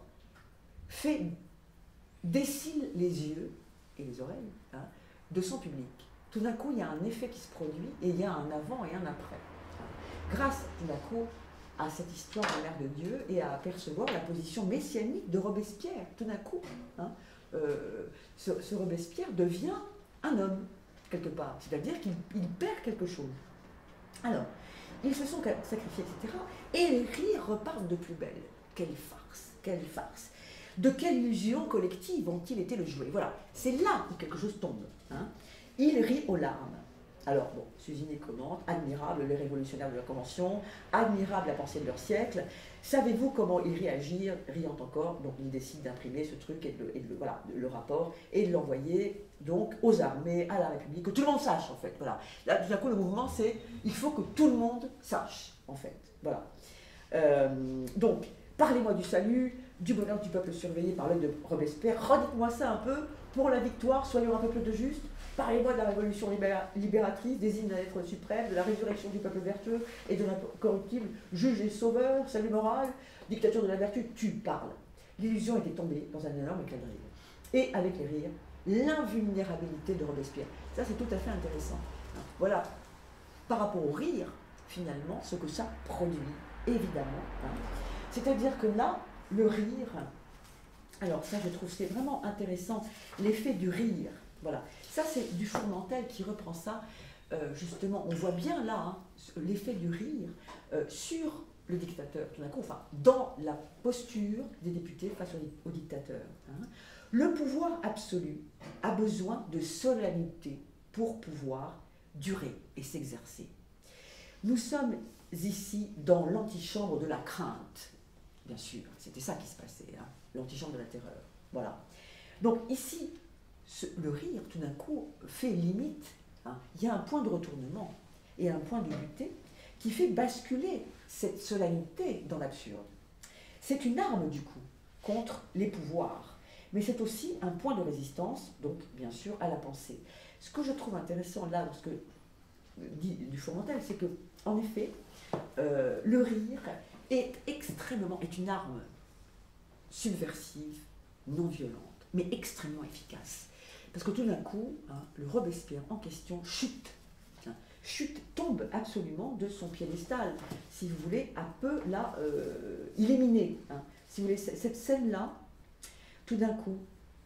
fait décile les yeux et les oreilles hein, de son public. Tout d'un coup, il y a un effet qui se produit et il y a un avant et un après. Grâce, tout d'un coup, à cette histoire de l'ère de Dieu et à apercevoir la position messianique de Robespierre. Tout d'un coup, hein, euh, ce, ce Robespierre devient un homme, quelque part. C'est-à-dire qu'il il perd quelque chose. Alors, ils se sont sacrifiés, et cetera. Et les rires repartent de plus belle. Quelle farce, quelle farce. De quelle illusion collective ont-ils été le jouet? Voilà, c'est là que quelque chose tombe. Hein. Il rit aux larmes. Alors, bon, Fusini commente, admirable les révolutionnaires de la Convention, admirable la pensée de leur siècle. Savez-vous comment ils réagirent, riant encore? Donc, ils décident d'imprimer ce truc et de, et de voilà, le rapport et de l'envoyer donc aux armées, à la République, que tout le monde sache en fait. Voilà. Là, tout d'un coup, le mouvement, c'est il faut que tout le monde sache en fait. Voilà. Euh, donc, parlez-moi du salut, du bonheur du peuple surveillé par l'œil de Robespierre. Redites-moi ça un peu, pour la victoire, soyons un peuple de juste. Parlez-moi de la révolution libéra- libératrice, des hymnes à l'être suprême, de la résurrection du peuple vertueux et de l'incorruptible, juge et sauveur, salut moral, dictature de la vertu, tu parles. L'illusion était tombée dans un énorme éclat de rire. Et avec les rires, l'invulnérabilité de Robespierre. Ça, c'est tout à fait intéressant. Voilà, par rapport au rire, finalement, ce que ça produit, évidemment. C'est-à-dire que là, le rire, alors ça, je trouve c'est vraiment intéressant, l'effet du rire. Voilà, ça c'est du Fourmentel qui reprend ça. Euh, justement, on voit bien là hein, l'effet du rire euh, sur le dictateur, tout d'un coup, enfin, dans la posture des députés face au, au dictateur. Hein. Le pouvoir absolu a besoin de solennité pour pouvoir durer et s'exercer. Nous sommes ici dans l'antichambre de la crainte, bien sûr, c'était ça qui se passait, hein, l'antichambre de la terreur. Voilà. Donc ici, ce, le rire, tout d'un coup, fait limite. Hein. Il y a un point de retournement et un point de butée qui fait basculer cette solennité dans l'absurde. C'est une arme, du coup, contre les pouvoirs, mais c'est aussi un point de résistance, donc, bien sûr, à la pensée. Ce que je trouve intéressant là, dans ce que dit du Fourmentel, c'est que, en effet, euh, le rire est extrêmement, est une arme subversive, non violente, mais extrêmement efficace. Parce que tout d'un coup, hein, le Robespierre en question chute, hein, chute, tombe absolument de son piédestal, si vous voulez, un peu là, euh, illuminé. Hein. Si vous voulez, cette scène-là, tout d'un coup,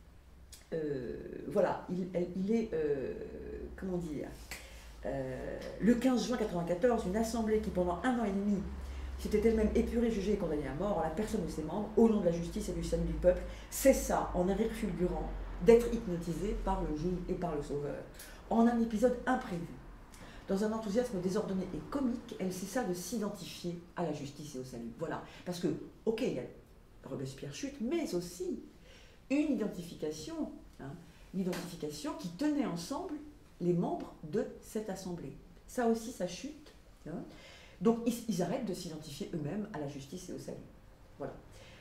euh, voilà, il, il est, euh, comment dire, euh, le quinze juin mille neuf cent quatre-vingt-quatorze, une assemblée qui pendant un an et demi s'était elle-même épurée, jugée et condamnée à mort en la personne de ses membres, au nom de la justice et du salut du peuple, cessa en un rire fulgurant d'être hypnotisée par le juge et par le sauveur. En un épisode imprévu, dans un enthousiasme désordonné et comique, elle cessa de s'identifier à la justice et au salut. Voilà, parce que, ok, il y a Robespierre chute, mais aussi une identification, hein, une identification qui tenait ensemble les membres de cette assemblée. Ça aussi, ça chute. Hein. Donc, ils, ils arrêtent de s'identifier eux-mêmes à la justice et au salut. Voilà.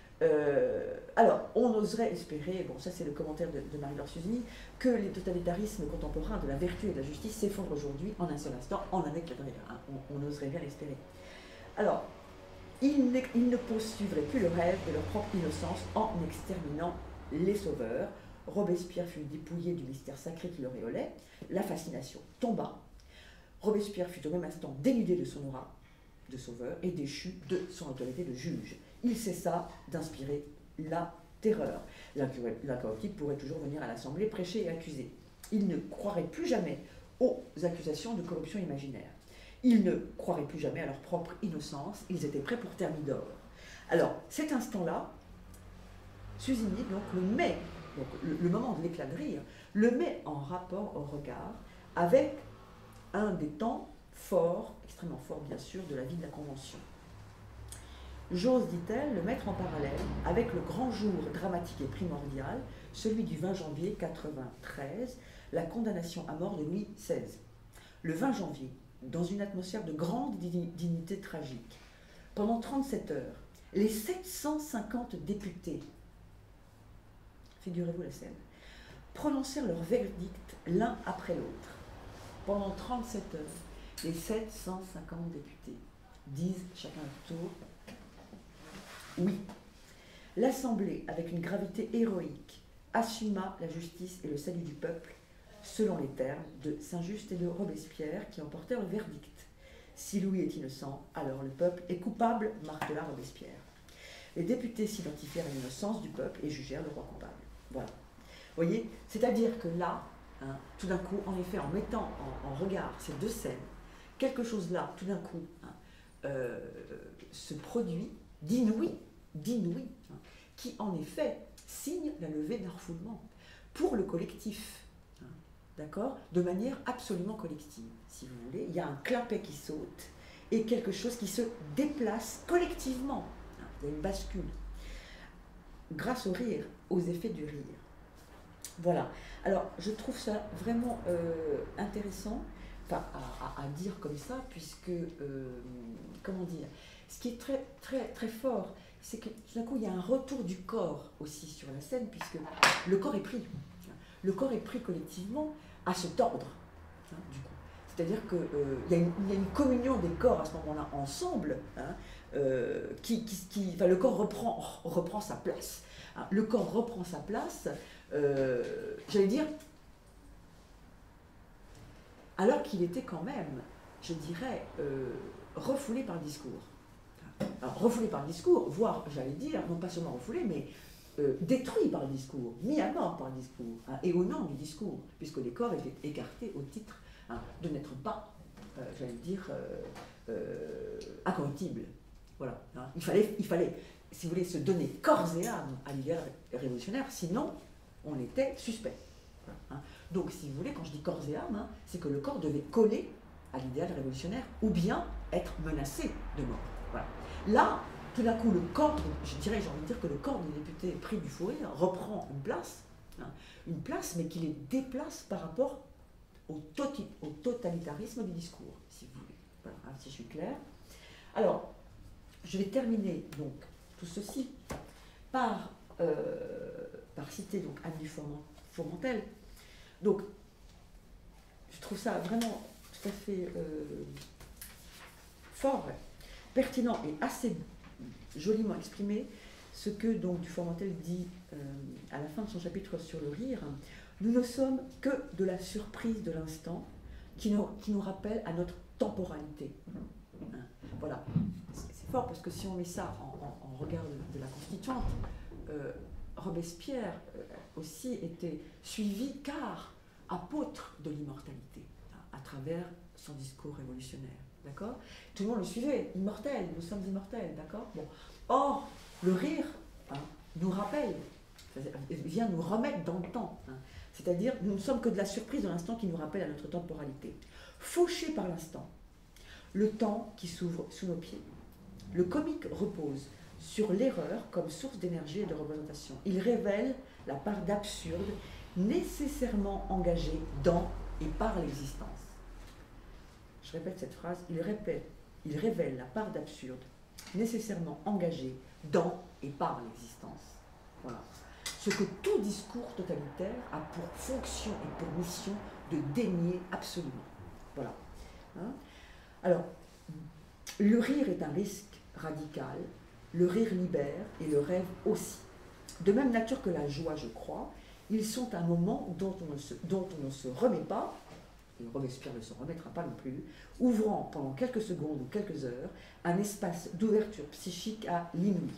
Euh, alors, on oserait espérer, bon, ça c'est le commentaire de, de Marie-Laure Suzini, que les totalitarismes contemporains de la vertu et de la justice s'effondrent aujourd'hui en un seul instant, en un éclat de rire. Hein. On, on oserait bien l'espérer. Alors, ils ne, ils ne poursuivraient plus le rêve de leur propre innocence en exterminant les sauveurs. Robespierre fut dépouillé du mystère sacré qui l'auréolait. La fascination tomba. Robespierre fut au même instant dénudé de son aura de sauveur et déchu de son autorité de juge. Il cessa d'inspirer la terreur. L'incorruptible pourrait toujours venir à l'Assemblée prêcher et accuser. Il ne croirait plus jamais aux accusations de corruption imaginaire. Ils ne croiraient plus jamais à leur propre innocence. Ils étaient prêts pour Thermidor. Alors, cet instant-là, Suzini donc, le met, donc, le, le moment de l'éclat de rire, le met en rapport au regard avec un des temps forts, extrêmement forts bien sûr, de la vie de la Convention. J'ose, dit-elle, le mettre en parallèle avec le grand jour dramatique et primordial, celui du vingt janvier mille neuf cent quatre-vingt-treize, la condamnation à mort de Louis seize. Le vingt janvier, dans une atmosphère de grande dignité tragique, pendant trente-sept heures, les sept cent cinquante députés, figurez-vous la scène, prononcèrent leur verdict l'un après l'autre. Pendant trente-sept heures, les sept cent cinquante députés disent chacun à leur tour oui. L'Assemblée, avec une gravité héroïque, assuma la justice et le salut du peuple, selon les termes de Saint-Just et de Robespierre, qui emportèrent le verdict. Si Louis est innocent, alors le peuple est coupable, martela Robespierre. Les députés s'identifièrent à l'innocence du peuple et jugèrent le roi coupable. Voilà. Vous voyez, c'est-à-dire que là, hein, tout d'un coup, en effet, en mettant en, en regard ces deux scènes, quelque chose là, tout d'un coup, hein, euh, se produit d'inouï, d'inouï, hein, qui en effet signe la levée d'un refoulement pour le collectif, hein, d'accord, de manière absolument collective, si vous voulez. Il y a un clapet qui saute et quelque chose qui se déplace collectivement. Hein, il y a une bascule grâce au rire, aux effets du rire. Voilà. Alors, je trouve ça vraiment euh, intéressant, enfin, à, à, à dire comme ça, puisque, euh, comment dire, ce qui est très, très, très fort, c'est que tout d'un coup, il y a un retour du corps aussi sur la scène, puisque le corps est pris. Le corps est pris collectivement à se tordre, hein, du coup. C'est-à-dire qu'il euh, y, y a une communion des corps à ce moment-là ensemble, hein, euh, qui, qui, qui, enfin, le corps reprend, reprend sa place. Hein. Le corps reprend sa place, euh, j'allais dire, alors qu'il était quand même, je dirais, euh, refoulé par le discours. Alors, refoulé par le discours, voire, j'allais dire, non pas seulement refoulé, mais euh, détruit par le discours, mis à mort par le discours, hein, et au nom du discours, puisque les corps étaient écartés au titre hein, de n'être pas, euh, j'allais dire, euh, euh, incorruptibles. Voilà. Hein. Il fallait, il fallait, si vous voulez, se donner corps et âme à l'idéal révolutionnaire, sinon on était suspect. Voilà. Hein. Donc, si vous voulez, quand je dis corps et âme, hein, c'est que le corps devait coller à l'idéal révolutionnaire, ou bien être menacé de mort. Voilà. Là, tout d'un coup, le corps, je dirais, j'ai envie de dire que le corps des députés pris du fou rire reprend une place, hein, une place, mais qui les déplace par rapport au, toti, au totalitarisme du discours, si vous voulez. Voilà, hein, si je suis claire. Alors, je vais terminer donc tout ceci par, euh, par citer donc Anne du Fourmentel. Donc, je trouve ça vraiment tout à fait euh, fort, pertinent et assez joliment exprimé ce que donc du Fourmentel dit euh, à la fin de son chapitre sur le rire. Nous ne sommes que de la surprise de l'instant qui nous, qui nous rappelle à notre temporalité. Hein, voilà, c'est fort parce que si on met ça en, en, en regard de, de la Constituante, euh, Robespierre euh, aussi était suivi car apôtre de l'immortalité hein, à travers son discours révolutionnaire. D'accord ? Tout le monde le suivait, immortel, nous sommes immortels, d'accord ? Bon. Or, le rire hein, nous rappelle, vient nous remettre dans le temps. Hein. C'est-à-dire, nous ne sommes que de la surprise de l'instant qui nous rappelle à notre temporalité. Fauché par l'instant, le temps qui s'ouvre sous nos pieds. Le comique repose sur l'erreur comme source d'énergie et de représentation. Il révèle la part d'absurde nécessairement engagée dans et par l'existence. Je répète cette phrase, il, répète, il révèle la part d'absurde nécessairement engagée dans et par l'existence. Voilà. Ce que tout discours totalitaire a pour fonction et pour mission de dénier absolument. Voilà. Hein? Alors, le rire est un risque radical, le rire libère et le rêve aussi. De même nature que la joie, je crois, ils sont un moment dont on ne se, dont on ne se remet pas, et Robespierre ne se remettra pas non plus, ouvrant pendant quelques secondes ou quelques heures un espace d'ouverture psychique à l'inouï.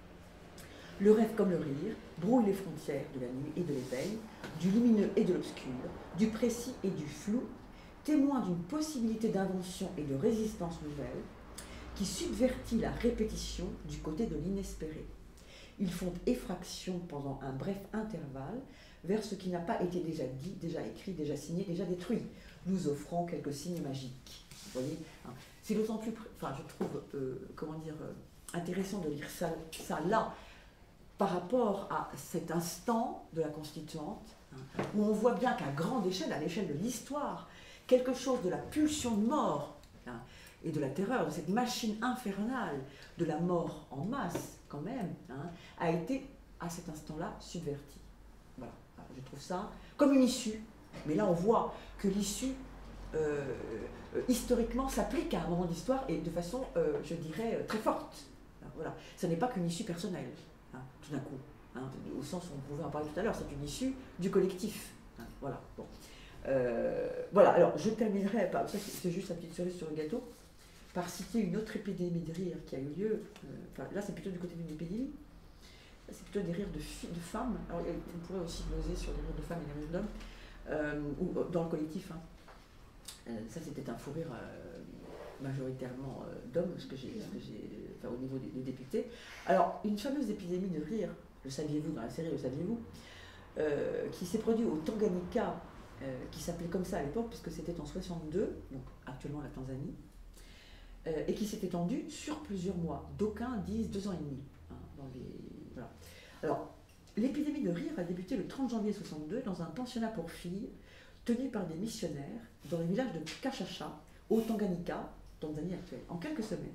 Le rêve comme le rire brouille les frontières de la nuit et de l'éveil, du lumineux et de l'obscur, du précis et du flou, témoin d'une possibilité d'invention et de résistance nouvelle qui subvertit la répétition du côté de l'inespéré. Ils font effraction pendant un bref intervalle vers ce qui n'a pas été déjà dit, déjà écrit, déjà signé, déjà détruit, nous offrant quelques signes magiques. Vous voyez, c'est d'autant plus, enfin, je trouve, euh, comment dire, euh, intéressant de lire ça, ça là, par rapport à cet instant de la Constituante, hein, où on voit bien qu'à grande échelle, à l'échelle de l'histoire, quelque chose de la pulsion de mort hein, et de la terreur, de cette machine infernale de la mort en masse, quand même, hein, a été, à cet instant-là, subverti. Voilà. Alors, je trouve ça comme une issue, mais là on voit que l'issue, euh, euh, historiquement, s'applique à un moment d'histoire et de façon, euh, je dirais, euh, très forte. Alors, voilà. Ce n'est pas qu'une issue personnelle, hein, tout d'un coup, hein, au sens où on pouvait en parler tout à l'heure, c'est une issue du collectif. Hein, voilà. Bon. Euh, voilà, alors je terminerai, par, ça c'est juste la petite cerise sur le gâteau, par citer une autre épidémie de rire qui a eu lieu, euh, enfin là c'est plutôt du côté d'une épidémie, là c'est plutôt des rires de, de femmes, alors on pourrait aussi gloser sur les rires de femmes et les rires d'hommes, euh, ou dans le collectif, hein. euh, ça c'était un fou rire euh, majoritairement euh, d'hommes, ce que j'ai, enfin au niveau des, des députés. Alors une fameuse épidémie de rire, le saviez-vous dans la série, le saviez-vous, euh, qui s'est produite au Tanganyika, Euh, qui s'appelait comme ça à l'époque, puisque c'était en soixante-deux, donc actuellement la Tanzanie, euh, et qui s'est étendue sur plusieurs mois. D'aucuns disent deux ans et demi. Hein, dans les... voilà. Alors, l'épidémie de rire a débuté le trente janvier soixante-deux dans un pensionnat pour filles tenu par des missionnaires dans le village de Kachacha, au Tanganyika, Tanzanie actuelle, en quelques semaines.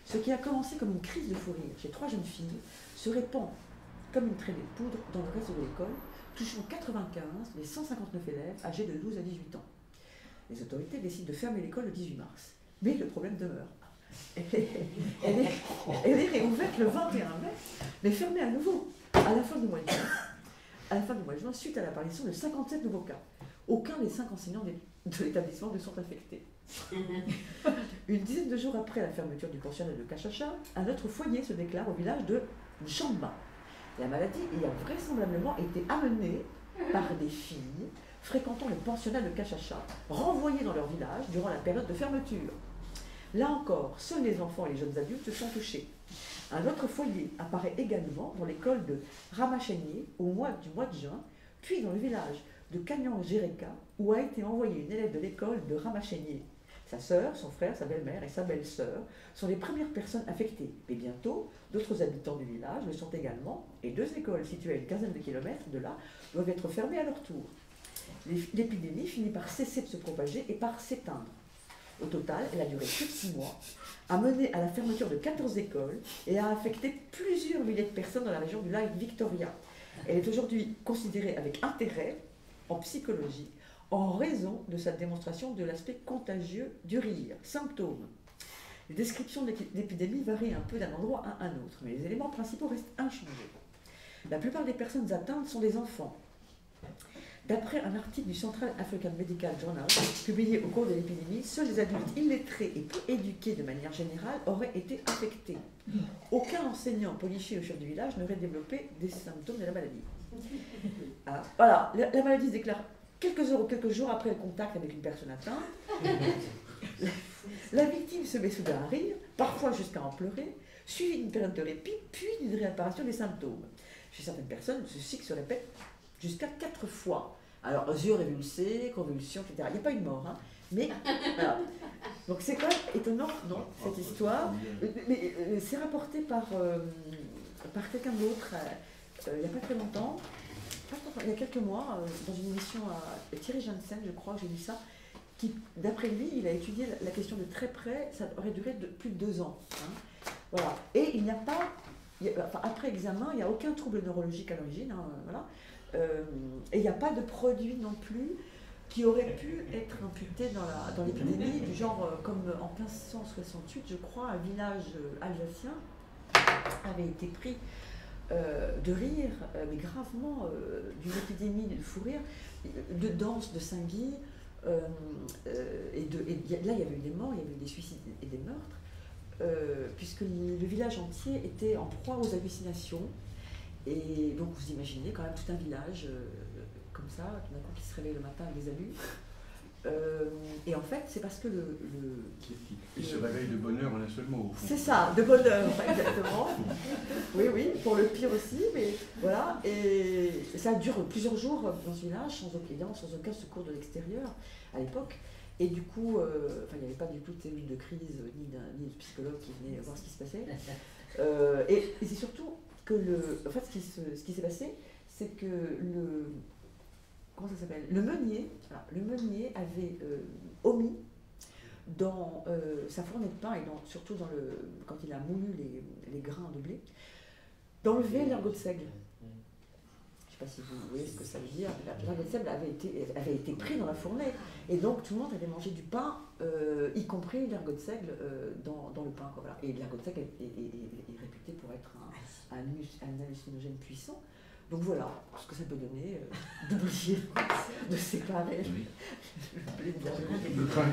Ce qui a commencé comme une crise de fou rire chez trois jeunes filles se répand comme une traînée de poudre dans le reste de l'école, touchant quatre-vingt-quinze des cent cinquante-neuf élèves âgés de douze à dix-huit ans. Les autorités décident de fermer l'école le dix-huit mars. Mais le problème demeure. Elle est, elle est, elle est réouverte le vingt et un mai, mais fermée à nouveau à la fin du mois de juin, à la fin du mois de juin suite à l'apparition de cinquante-sept nouveaux cas. Aucun des cinq enseignants de l'établissement ne sont infectés. Une dizaine de jours après la fermeture du pensionnat de Cachacha, un autre foyer se déclare au village de Njamba. La maladie ayant vraisemblablement été amenée par des filles fréquentant le pensionnat de Cachacha, renvoyées dans leur village durant la période de fermeture. Là encore, seuls les enfants et les jeunes adultes se sont touchés. Un autre foyer apparaît également dans l'école de Ramachénier au mois du mois de juin, puis dans le village de Kanyan-Géreka, où a été envoyée une élève de l'école de Ramachénier. Sa sœur, son frère, sa belle-mère et sa belle-sœur sont les premières personnes affectées. Mais bientôt, d'autres habitants du village le sont également, et deux écoles situées à une quinzaine de kilomètres de là doivent être fermées à leur tour. L'épidémie finit par cesser de se propager et par s'éteindre. Au total, elle a duré plus de six mois, a mené à la fermeture de quatorze écoles et a affecté plusieurs milliers de personnes dans la région du lac Victoria. Elle est aujourd'hui considérée avec intérêt en psychologie en raison de sa démonstration de l'aspect contagieux du rire. Symptômes. Les descriptions de l'épidémie varient un peu d'un endroit à un autre, mais les éléments principaux restent inchangés. La plupart des personnes atteintes sont des enfants. D'après un article du Central African Medical Journal, publié au cours de l'épidémie, seuls les adultes illettrés et peu éduqués de manière générale auraient été affectés. Aucun enseignant policier au chef du village n'aurait développé des symptômes de la maladie. Ah, voilà, la, la maladie se déclare quelques heures ou quelques jours après le contact avec une personne atteinte. La victime se met soudain à rire, parfois jusqu'à en pleurer, suivi d'une période de répit, puis d'une réapparition des symptômes. Chez certaines personnes, ce cycle se répète jusqu'à quatre fois. Alors, yeux révulsés, convulsions, et cetera. Il n'y a pas eu de mort, hein. Mais, voilà. Donc c'est quand même étonnant, non, cette histoire. Mais euh, c'est rapporté par, euh, par quelqu'un d'autre, euh, il n'y a pas très longtemps, pas très, il y a quelques mois, euh, dans une émission à Thierry Janssen, je crois, j'ai lu ça, qui, d'après lui, il a étudié la, la question de très près, ça aurait duré de, plus de deux ans. Hein. Voilà. Et il n'y a pas, il y a, enfin, après examen, il n'y a aucun trouble neurologique à l'origine, hein, voilà. Euh, et il n'y a pas de produit non plus qui aurait pu être imputé dans, la, dans l'épidémie, du genre euh, comme en mille cinq cent soixante-huit, je crois, un village euh, alsacien avait été pris euh, de rire, euh, mais gravement, euh, d'une épidémie de fou rire, de danse, de Saint-Guy, euh, euh, et, de, et là il y avait eu des morts, il y avait eu des suicides et des meurtres, euh, puisque le village entier était en proie aux hallucinations. Et donc vous imaginez quand même tout un village euh, comme ça, tout d'un coup qui se réveille le matin avec des alus. Euh, et en fait, c'est parce que le... le Il se réveille de bonheur en un seul mot, au fond. C'est ça, de bonheur, exactement. Oui, oui, pour le pire aussi, mais voilà. Et ça dure plusieurs jours dans ce village, sans aucun, sans aucun secours de l'extérieur, à l'époque. Et du coup, euh, enfin, il n'y avait pas du tout de cellule de crise, ni, ni de psychologue qui venait voir ce qui se passait. Euh, et, et c'est surtout que le... En fait, ce qui, se, ce qui s'est passé, c'est que le... Comment ça s'appelle ? Le meunier, voilà, le meunier avait euh, omis dans euh, sa fournée de pain, et dans, surtout dans le, quand il a moulu les, les grains de blé, d'enlever l'ergot de seigle. Je ne sais pas si vous voyez ce que ça veut dire. L'ergot de seigle avait été, avait été pris dans la fournée, et donc tout le monde avait mangé du pain, euh, y compris l'ergot de seigle euh, dans, dans le pain. Quoi, voilà. Et l'ergot de seigle est, est, est, est réputé pour être un, un, un hallucinogène puissant. Donc voilà ce que ça peut donner euh, d'oublier, de séparer Oui. le blé de la Le pain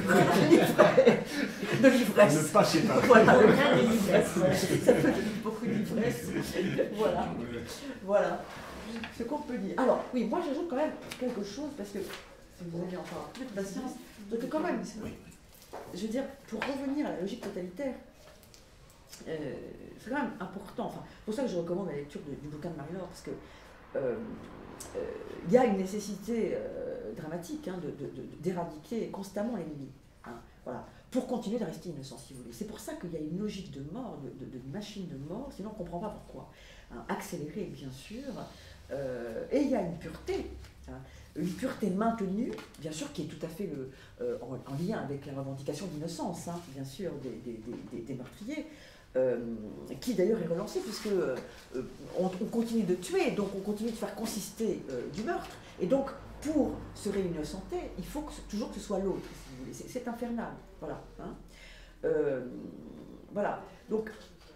de l'ivresse. Ne pas séparer. Voilà, le grain de l'ivresse. Ça peut donner beaucoup d'ivresse. Voilà. Voilà ce qu'on peut dire. Alors, oui, moi j'ajoute quand même quelque chose, parce que si vous avez encore plus de patience, donc quand même, je veux dire, pour revenir à la logique totalitaire, euh, c'est quand même important. Enfin, c'est pour ça que je recommande la lecture de, du bouquin de Marie-Laure, parce que euh, euh, il y a une nécessité euh, dramatique hein, de, de, de, d'éradiquer constamment l'ennemi. Hein, voilà, pour continuer de rester innocent, si vous voulez. C'est pour ça qu'il y a une logique de mort, de, de, de machine de mort, sinon on ne comprend pas pourquoi. Hein, accélérée, bien sûr, euh, et il y a une pureté. Hein. une pureté maintenue, bien sûr, qui est tout à fait le, euh, en, en lien avec la revendication d'innocence, hein, bien sûr, des, des, des, des meurtriers, euh, qui d'ailleurs est relancée, puisque euh, on, on continue de tuer, donc on continue de faire consister euh, du meurtre, et donc pour se réinnocenter, il faut que, toujours que ce soit l'autre, si vous voulez. C'est, c'est infernal, voilà. Hein. Euh, voilà, donc...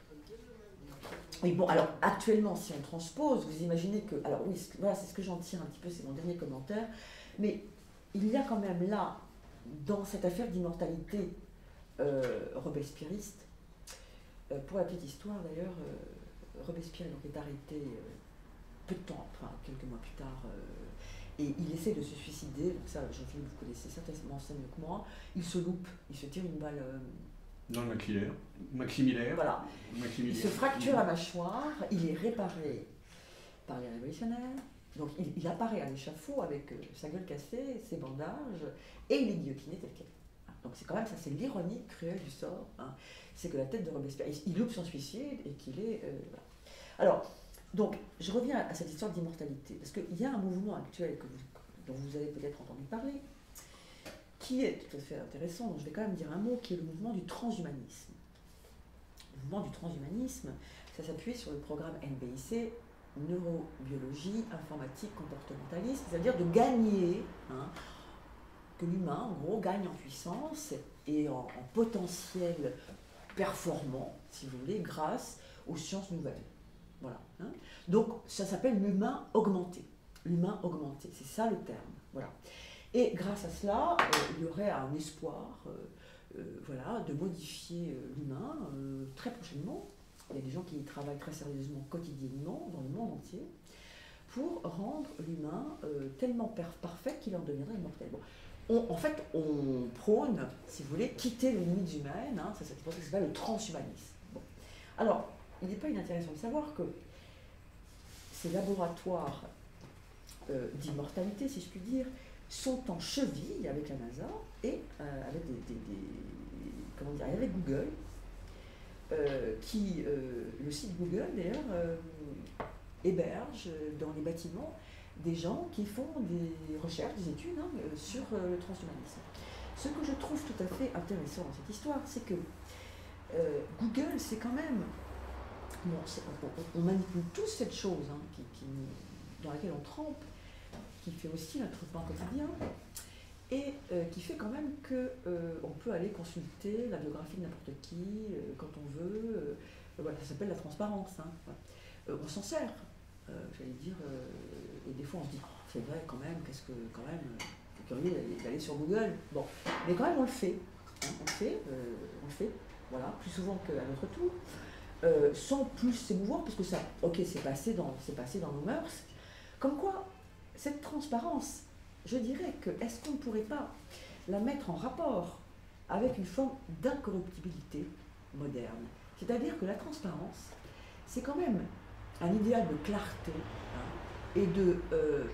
Oui, bon, alors actuellement, si on transpose, vous imaginez que... Alors oui, voilà, c'est ce que j'en tire un petit peu, c'est mon dernier commentaire, mais il y a quand même là, dans cette affaire d'immortalité euh, robespierriste, euh, pour la petite histoire d'ailleurs, euh, Robespierre donc, est arrêté euh, peu de temps, enfin quelques mois plus tard, euh, et il essaie de se suicider, donc ça, Jean-Philippe, vous connaissez certainement ça mieux que moi, il se loupe, il se tire une balle... Euh, dans le maxillaire, maxillaire. Voilà. Maxillaire. Il se fracture la mâchoire, il est réparé par les révolutionnaires, donc il, il apparaît à l'échafaud avec euh, sa gueule cassée, ses bandages, et il est guillotiné tel quel. Donc c'est quand même ça, c'est l'ironie cruelle du sort, hein. C'est que la tête de Robespierre, il, il loupe son suicide et qu'il est... Euh, voilà. Alors, donc, je reviens à cette histoire d'immortalité, parce qu'il y a un mouvement actuel que vous, dont vous avez peut-être entendu parler, qui est tout à fait intéressant, donc je vais quand même dire un mot, qui est le mouvement du transhumanisme. Le mouvement du transhumanisme, ça s'appuie sur le programme N B I C, neurobiologie, informatique, comportementaliste, c'est-à-dire de gagner, hein, que l'humain, en gros, gagne en puissance et en, en potentiel performant, si vous voulez, grâce aux sciences nouvelles. Voilà. Hein. Donc, ça s'appelle l'humain augmenté. L'humain augmenté, c'est ça le terme. Voilà. Et grâce à cela, euh, il y aurait un espoir euh, euh, voilà, de modifier euh, l'humain euh, très prochainement. Il y a des gens qui y travaillent très sérieusement, quotidiennement, dans le monde entier, pour rendre l'humain euh, tellement parfait qu'il en deviendrait immortel. Bon. On, en fait, on prône, si vous voulez, quitter les limites humaines, hein, ça, c'est pour ça que ça s'appelle le transhumanisme. Bon. Alors, il n'est pas inintéressant de savoir que ces laboratoires euh, d'immortalité, si je puis dire, sont en cheville avec la NASA et euh, avec, des, des, des, comment dire, avec Google, euh, qui, euh, le site Google d'ailleurs, euh, héberge dans les bâtiments des gens qui font des recherches, des études hein, sur euh, le transhumanisme. Ce que je trouve tout à fait intéressant dans cette histoire, c'est que euh, Google, c'est quand même... Bon, c'est, on, on manipule tous cette chose hein, qui, qui, dans laquelle on trempe, qui fait aussi notre pain quotidien, et euh, qui fait quand même qu'on euh, peut aller consulter la biographie de n'importe qui, euh, quand on veut. Euh, voilà, ça s'appelle la transparence. Hein, voilà. euh, on s'en sert, euh, j'allais dire, euh, et des fois on se dit, oh, c'est vrai quand même, qu'est-ce que, quand même, c'est curieux d'aller sur Google. Bon, mais quand même on le fait, hein, on le fait, euh, on le fait, voilà, plus souvent qu'à notre tour, euh, sans plus s'émouvoir, parce que ça, ok, c'est passé dans, c'est passé dans nos mœurs, comme quoi, cette transparence, je dirais que, est-ce qu'on ne pourrait pas la mettre en rapport avec une forme d'incorruptibilité moderne? C'est-à-dire que la transparence, c'est quand même un idéal de clarté hein, et de, euh,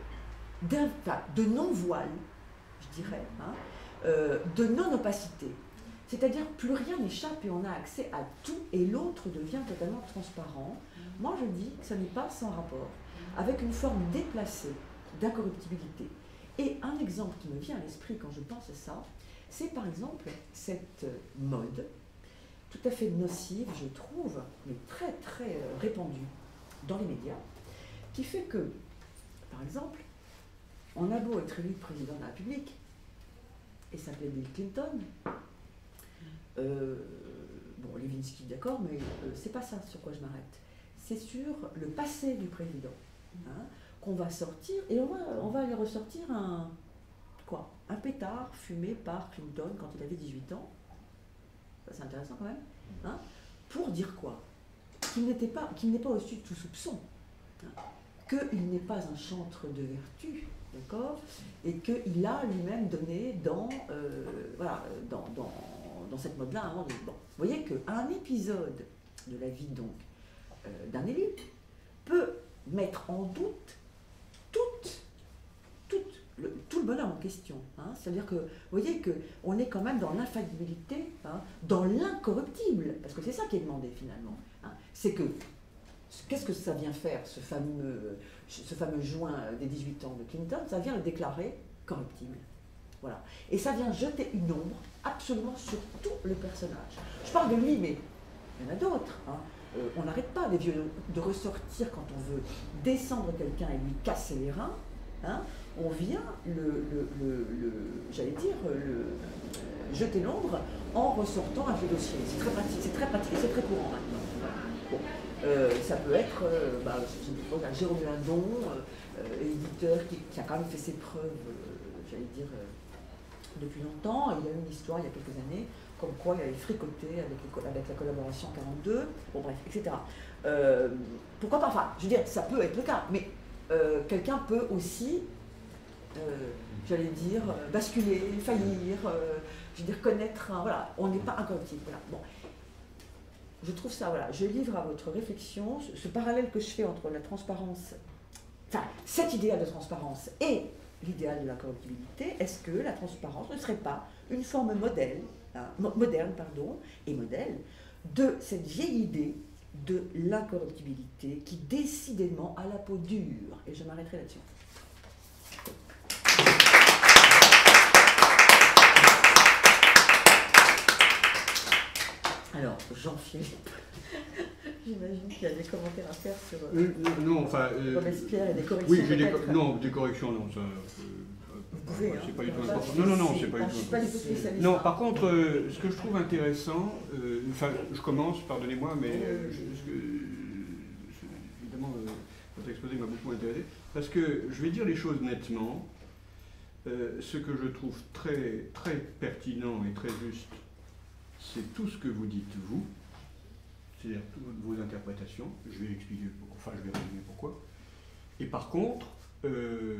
de non-voile, je dirais, hein, euh, de non-opacité. C'est-à-dire plus rien n'échappe et on a accès à tout et l'autre devient totalement transparent. Moi je dis que ça n'est pas sans rapport avec une forme déplacée d'incorruptibilité. Et un exemple qui me vient à l'esprit quand je pense à ça, c'est par exemple cette mode, tout à fait nocive, je trouve, mais très très répandue dans les médias, qui fait que, par exemple, on a beau être élu président de la République, et s'appelait Bill Clinton, euh, bon, Levinsky d'accord, mais euh, c'est pas ça sur quoi je m'arrête, c'est sur le passé du président. Hein, qu'on va sortir, et on va, on va aller ressortir un, quoi, un pétard fumé par Clinton quand il avait dix-huit ans, ça c'est intéressant quand même, hein, pour dire quoi? Qu'il n'était pas, qu'il n'est pas au-dessus de tout soupçon, hein, qu'il n'est pas un chantre de vertu, d'accord, et qu'il a lui-même donné dans, euh, voilà, dans, dans, dans cette mode-là un moment donné. Bon, vous voyez qu'un épisode de la vie donc euh, d'un élu peut mettre en doute tout, tout, le, tout le bonheur en question. Hein. C'est-à-dire que, vous voyez qu'on est quand même dans l'infaillibilité, hein, dans l'incorruptible, parce que c'est ça qui est demandé finalement. Hein. C'est que qu'est-ce que ça vient faire, ce fameux, ce fameux juin des dix-huit ans de Clinton? Ça vient le déclarer corruptible. Voilà. Et ça vient jeter une ombre absolument sur tout le personnage. Je parle de lui, mais il y en a d'autres. Hein. Euh, on n'arrête pas, les vieux, de ressortir quand on veut descendre quelqu'un et lui casser les reins. Hein. On vient, le, le, le, le j'allais dire, le, euh, jeter l'ombre en ressortant un vieux dossier. C'est très pratique, c'est très pratique, c'est très courant maintenant. Voilà. Bon. Euh, ça peut être euh, bah, un Jérôme Lindon, euh, éditeur qui, qui a quand même fait ses preuves, euh, j'allais dire, euh, depuis longtemps. Il y a eu une histoire il y a quelques années, comme quoi il avait fricoté avec, les, avec la collaboration quarante-deux, bon bref, et cetera. Euh, pourquoi pas? Enfin, je veux dire, ça peut être le cas, mais euh, quelqu'un peut aussi, euh, j'allais dire, basculer, faillir, euh, je veux dire, connaître, un, voilà, on n'est pas incorruptible, voilà. Bon. Je trouve ça, voilà, je livre à votre réflexion ce, ce parallèle que je fais entre la transparence, enfin, cet idéal de transparence et l'idéal de la corruptibilité. Est-ce que la transparence ne serait pas une forme modèle, hein, mo moderne, pardon, et modèle de cette vieille idée de l'incorruptibilité qui décidément a la peau dure? Et je m'arrêterai là-dessus. Alors, Jean-Philippe, j'imagine qu'il y a des commentaires à faire sur euh, euh, non, enfin, euh, Robespierre et des corrections. Oui, j'ai des, co non, des corrections, non, ça. Vous pouvez, hein, c'est pas du tout pas important. Non, non, non, c'est pas du Je tout suis pas du tout important. spécialiste. Non, par contre, euh, ce que je trouve intéressant, euh, enfin, je commence, pardonnez-moi, mais euh, je, je, je, évidemment, euh, votre exposé m'a beaucoup intéressé, parce que je vais dire les choses nettement. Euh, ce que je trouve très, très pertinent et très juste, c'est tout ce que vous dites, vous, c'est-à-dire toutes vos interprétations. Je vais expliquer, enfin, je vais résumer pourquoi. Et par contre, euh,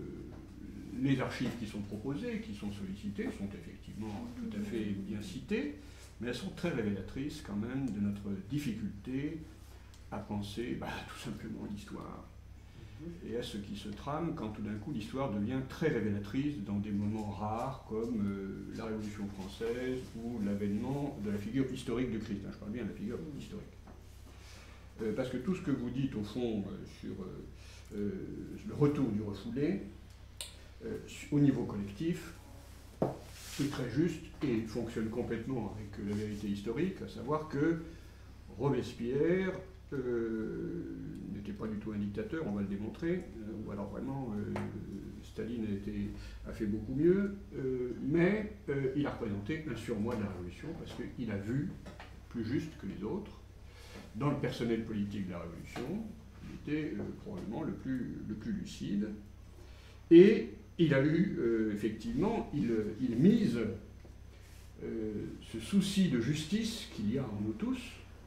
les archives qui sont proposées, qui sont sollicitées, sont effectivement tout à fait bien citées, mais elles sont très révélatrices quand même de notre difficulté à penser bah, tout simplement l'histoire et à ce qui se trame quand tout d'un coup l'histoire devient très révélatrice dans des moments rares comme euh, la Révolution française ou l'avènement de la figure historique de Christ. Je parle bien de la figure historique. Euh, parce que tout ce que vous dites au fond euh, sur euh, euh, le retour du refoulé, euh, au niveau collectif, est très juste et fonctionne complètement avec la vérité historique, à savoir que Robespierre euh, n'était pas du tout un dictateur, on va le démontrer, euh, ou alors vraiment euh, Staline a, été, a fait beaucoup mieux, euh, mais euh, il a représenté un surmoi de la Révolution parce qu'il a vu, plus juste que les autres, dans le personnel politique de la Révolution, il était euh, probablement le plus, le plus lucide, et il a eu, euh, effectivement, il, il mise euh, ce souci de justice qu'il y a en nous tous,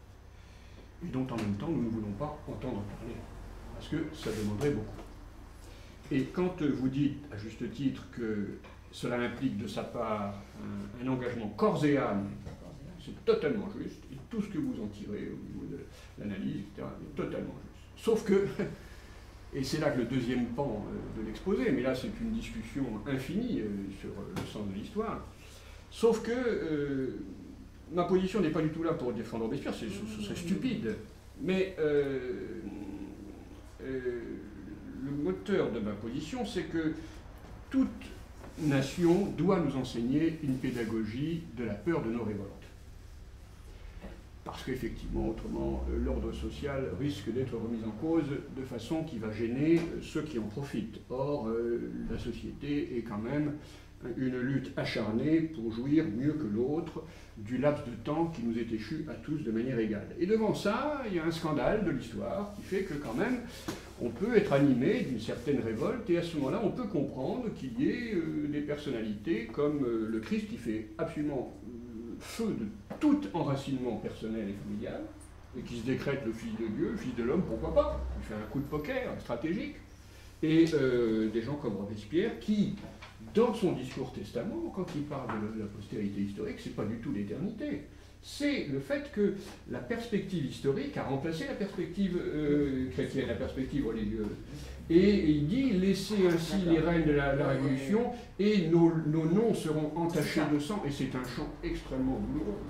et dont en même temps nous ne voulons pas entendre parler, parce que ça demanderait beaucoup. Et quand vous dites, à juste titre, que cela implique de sa part un, un engagement corps et âme, c'est totalement juste, et tout ce que vous en tirez au niveau de l'analyse, et cetera, est totalement juste. Sauf que, et c'est là que le deuxième pan de l'exposé, mais là c'est une discussion infinie sur le sens de l'histoire, sauf que euh, ma position n'est pas du tout là pour défendre Robespierre, ce serait stupide, mais euh, euh, le moteur de ma position, c'est que toute nation doit nous enseigner une pédagogie de la peur de nos révoltes. Parce qu'effectivement, autrement, l'ordre social risque d'être remis en cause de façon qui va gêner ceux qui en profitent. Or, euh, la société est quand même une lutte acharnée pour jouir mieux que l'autre du laps de temps qui nous est échu à tous de manière égale. Et devant ça, il y a un scandale de l'histoire qui fait que quand même, on peut être animé d'une certaine révolte, et à ce moment-là, on peut comprendre qu'il y ait euh, des personnalités comme euh, le Christ qui fait absolument euh, feu de tout enracinement personnel et familial, et qui se décrète le Fils de Dieu, le Fils de l'homme, pourquoi pas, il fait un coup de poker stratégique, et euh, des gens comme Robespierre qui, dans son discours testament, quand il parle de la postérité historique, c'est pas du tout l'éternité. C'est le fait que la perspective historique a remplacé la perspective euh, chrétienne, la perspective religieuse. Et, et il dit, laissez ainsi les règnes de la, la Révolution, et nos, nos noms seront entachés de sang, et c'est un chant extrêmement douloureux.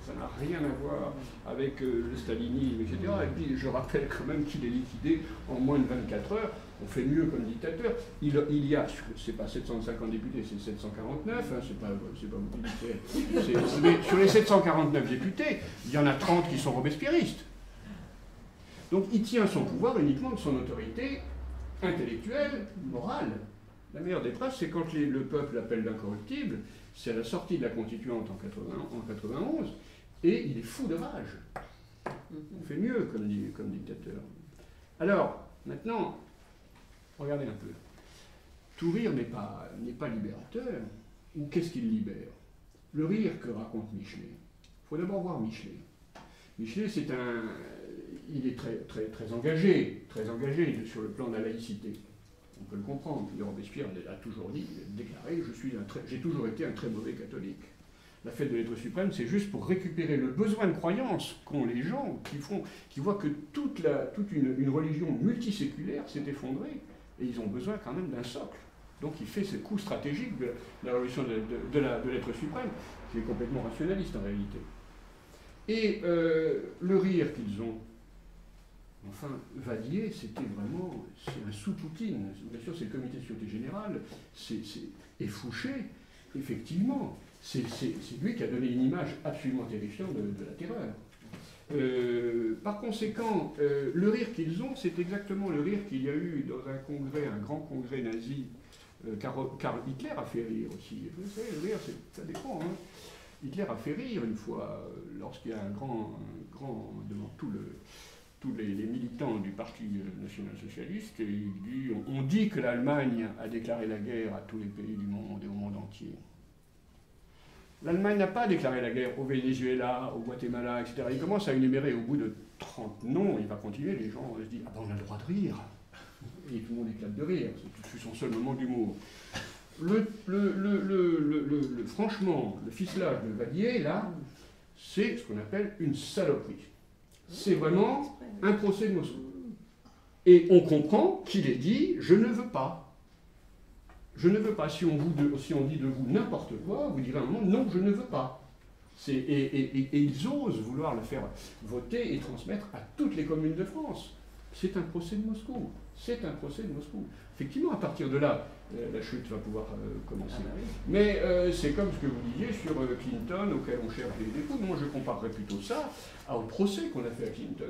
Ça n'a rien à voir avec euh, le stalinisme, et cetera. Et puis je rappelle quand même qu'il est liquidé en moins de vingt-quatre heures. On fait mieux comme dictateur. Il, il y a, c'est pas sept cent cinquante députés, c'est sept cent quarante-neuf, hein, c'est pas, c'est pas vous qui dites, c'est, mais sur les sept cent quarante-neuf députés, il y en a trente qui sont robespierristes. Donc il tient son pouvoir uniquement de son autorité intellectuelle, morale. La meilleure des preuves, c'est quand les, le peuple l'appelle d'incorruptible, c'est à la sortie de la Constituante en, quatre-vingts, en quatre-vingt-onze, et il est fou de rage. On fait mieux comme, comme dictateur. Alors, maintenant, regardez un peu. Tout rire n'est pas, n'est pas libérateur. Ou qu'est-ce qu'il libère? Le rire que raconte Michelet. Il faut d'abord voir Michelet. Michelet, c'est un... Il est très, très, très engagé, très engagé sur le plan de la laïcité. On peut le comprendre. Robespierre a toujours dit, déclaré, je suis un très, j'ai toujours été un très mauvais catholique. La fête de l'être suprême, c'est juste pour récupérer le besoin de croyance qu'ont les gens, qui, font, qui voient que toute, la, toute une, une religion multiséculaire s'est effondrée, et ils ont besoin quand même d'un socle. Donc il fait ce coup stratégique de la révolution de, de, de, la, de l'être suprême, qui est complètement rationaliste en réalité. Et euh, le rire qu'ils ont, enfin, Vadier, c'était vraiment, c'est un sous-Poutine. Bien sûr, c'est le comité de sûreté générale, c'est, c'est, et Fouché, effectivement, c'est, c'est, c'est lui qui a donné une image absolument terrifiante de, de la terreur. Euh, par conséquent, euh, le rire qu'ils ont, c'est exactement le rire qu'il y a eu dans un congrès, un grand congrès nazi, euh, car, car Hitler a fait rire aussi. Vous savez, le rire, c'est, ça dépend. Hein. Hitler a fait rire une fois, euh, lorsqu'il y a un grand, un grand devant tout le... tous les, les militants du Parti national-socialiste, et il dit, on, on dit que l'Allemagne a déclaré la guerre à tous les pays du monde et au monde entier. L'Allemagne n'a pas déclaré la guerre au Venezuela, au Guatemala, et cetera. Il commence à énumérer au bout de trente noms, il va continuer, les gens se disent « Ah ben on a le droit de rire !» Et tout le monde éclate de rire, c'est son seul moment d'humour. Le, le, le, le, le, le, franchement, le ficelage de Vadier, là, c'est ce qu'on appelle une saloperie. C'est vraiment un procès de Moscou. Et on comprend qu'il ait dit « je ne veux pas ». Je ne veux pas. Si on, vous de, si on dit de vous n'importe quoi, vous direz à un moment « non, je ne veux pas ». C'est, et, et, et, et ils osent vouloir le faire voter et transmettre à toutes les communes de France. C'est un procès de Moscou. C'est un procès de Moscou. Effectivement, à partir de là, euh, la chute va pouvoir euh, commencer. Ah, oui. Mais euh, c'est comme ce que vous disiez sur euh, Clinton, auquel on cherche des dépôts. Moi, je comparerais plutôt ça au procès qu'on a fait à Clinton.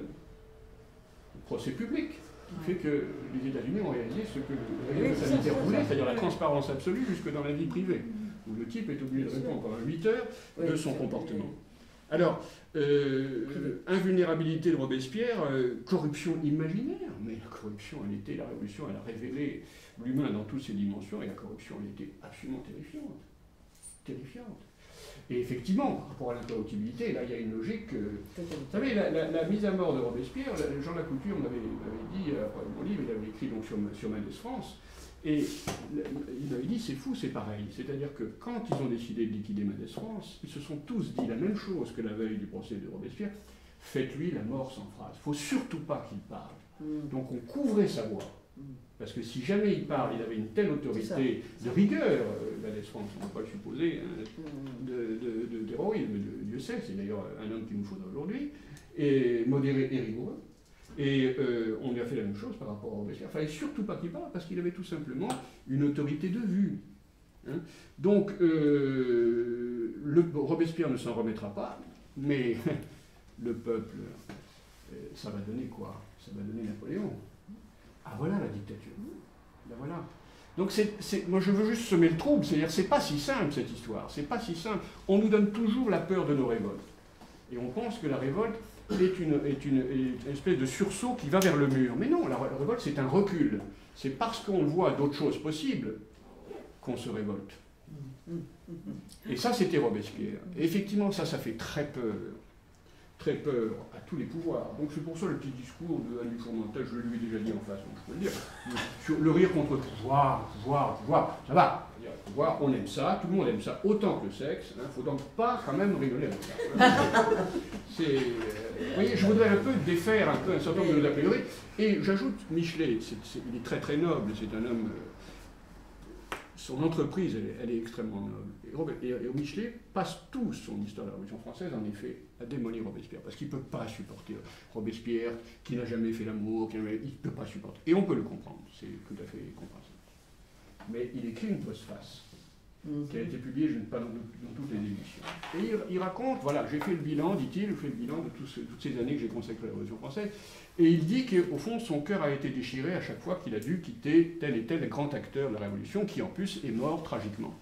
Le procès public, qui ouais. fait que les États-Unis ont réalisé ce que le régime oui, sanitaire voulait, c'est-à-dire la transparence absolue jusque dans la vie privée, où le type est obligé de répondre pendant huit heures oui, de son comportement. Alors, euh, invulnérabilité de Robespierre, euh, corruption imaginaire, mais la corruption, elle était, la révolution, elle a révélé l'humain dans toutes ses dimensions, et la corruption, elle était absolument terrifiante. Terrifiante. Et effectivement, par rapport à l'incorruptibilité, là, il y a une logique. Euh, vous savez, la, la, la mise à mort de Robespierre, Jean Lacouture m'avait dit, après mon livre, il avait écrit donc sur, sur Mendès France, et il m'avait dit, c'est fou, c'est pareil. C'est-à-dire que quand ils ont décidé de liquider Mendès France, ils se sont tous dit la même chose que la veille du procès de Robespierre, faites-lui la mort sans phrase. Il ne faut surtout pas qu'il parle. Mm. Donc on couvrait sa voix. Mm. Parce que si jamais il parle, il avait une telle autorité de rigueur, euh, Mendès France, on ne peut pas le supposer, hein, mm. de, de, de, d'héroïsme, de, Dieu sait, c'est d'ailleurs un homme qu'il nous faudra aujourd'hui, et modéré et rigoureux. Et euh, on lui a fait la même chose par rapport à Robespierre. Il ne fallait surtout pas qu'il parle, parce qu'il avait tout simplement une autorité de vue. Hein. Donc, euh, le, Robespierre ne s'en remettra pas, mais le peuple, euh, ça va donner quoi? Ça va donner Napoléon. Ah voilà la dictature. Ben voilà. Donc, c'est, c'est, moi je veux juste semer le trouble, c'est-à-dire c'est pas si simple cette histoire, c'est pas si simple. On nous donne toujours la peur de nos révoltes. Et on pense que la révolte est une, est une, est une espèce de sursaut qui va vers le mur. Mais non, la révolte c'est un recul. C'est parce qu'on voit d'autres choses possibles qu'on se révolte. Et ça c'était Robespierre. Et effectivement ça, ça fait très peur. Très peur à tous les pouvoirs. Donc c'est pour ça le petit discours de Annie Fourmental, je lui ai déjà dit en face, donc je peux le dire. Sur le rire contre le pouvoir, pouvoir, pouvoir, ça va. Le pouvoir, on aime ça, tout le monde aime ça, autant que le sexe. Il hein, ne faut donc pas quand même rigoler avec ça. C'est, euh, vous voyez, je voudrais un peu défaire un peu un certain nombre de nos a priori. Et j'ajoute Michelet, c'est, c'est, il est très très noble, c'est un homme... Euh, son entreprise, elle, elle est extrêmement noble. Et, Robert, et, et Michelet passe tout son histoire de la Révolution française, en effet, à démolir Robespierre, parce qu'il ne peut pas supporter Robespierre, qui n'a jamais fait l'amour, qui n'a jamais- il ne peut pas supporter. Et on peut le comprendre, c'est tout à fait compréhensible. Mais il écrit une postface, Mhm. qui a été publiée, je ne sais pas dans, dans toutes les éditions. Et il, il raconte, voilà, j'ai fait le bilan, dit-il, j'ai fait le bilan de tout ce- toutes ces années que j'ai consacrées à la Révolution française, et il dit qu'au fond, son cœur a été déchiré à chaque fois qu'il a dû quitter tel et tel grand acteur de la Révolution, qui en plus est mort tragiquement.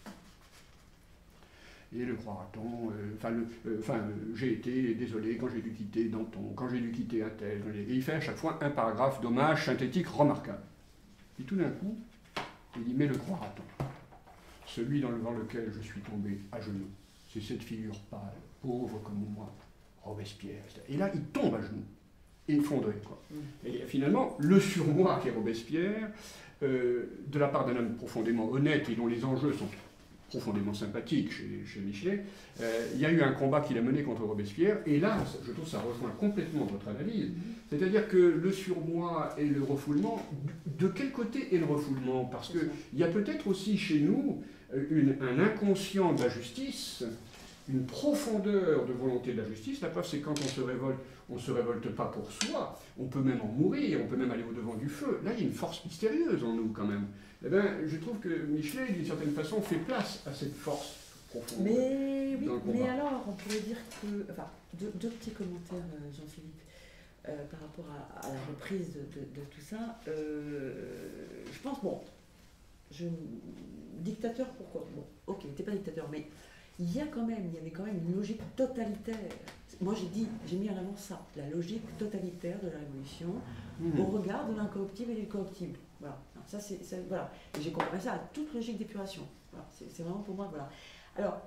Et le croira-t-on, euh, enfin, le- euh, enfin, euh, j'ai été désolé quand j'ai dû quitter Danton, quand j'ai dû quitter un tel, quand j'ai- et il fait à chaque fois un paragraphe d'hommage synthétique remarquable. Et tout d'un coup, il dit, mais le croira-t-on? Celui dans devant lequel je suis tombé à genoux, c'est cette figure pâle, pauvre comme moi, Robespierre. Et là, il tombe à genoux, effondré, quoi. Et finalement, le surmoi qui est Robespierre, euh, de la part d'un homme profondément honnête et dont les enjeux sont profondément sympathiques chez, chez Michelet, euh, il y a eu un combat qu'il a mené contre Robespierre, et là, je trouve que ça rejoint complètement votre analyse, c'est-à-dire que le surmoi et le refoulement, de quel côté est le refoulement? Parce qu'il y a peut-être aussi chez nous une, un inconscient de la justice, une profondeur de volonté de la justice. La preuve, c'est quand on se révolte, on ne se révolte pas pour soi, on peut même en mourir, on peut même aller au-devant du feu. Là, il y a une force mystérieuse en nous, quand même. Eh bien, je trouve que Michelet, d'une certaine façon, fait place à cette force profonde. Mais oui, dans le combat. mais alors, on pourrait dire que... Enfin, deux, deux petits commentaires, euh, Jean-Philippe, euh, par rapport à, à la reprise de, de- de tout ça. Euh, je pense, bon, je, dictateur, pourquoi? Bon, ok, il n'était pas dictateur, mais il y a quand même, il y avait quand même une logique totalitaire. Moi, j'ai dit, j'ai mis en avant ça, la logique totalitaire de la Révolution, Mmh. au regard de l'incorruptible et de l'incorruptible. Voilà. Non, ça, c'est, ça, voilà. Et j'ai comparé ça à toute logique d'épuration. Voilà. C'est, c'est vraiment pour moi, voilà. Alors,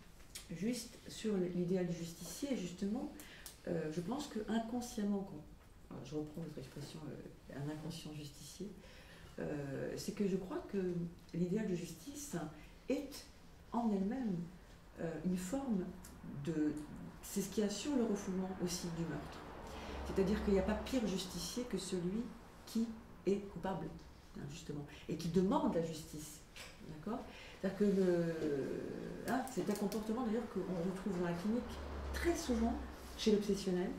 juste sur l'idéal du justicier, justement, euh, je pense que inconsciemment, quand, alors, je reprends votre expression, euh, un inconscient justicier, euh, c'est que je crois que l'idéal de justice est en elle-même euh, une forme de... C'est ce qui assure le refoulement aussi du meurtre. C'est-à-dire qu'il n'y a pas pire justicier que celui qui est coupable, hein, justement, et qui demande la justice. D'accord ? C'est-à-dire que le, hein, c'est un comportement d'ailleurs qu'on retrouve dans la clinique très souvent chez l'obsessionnel,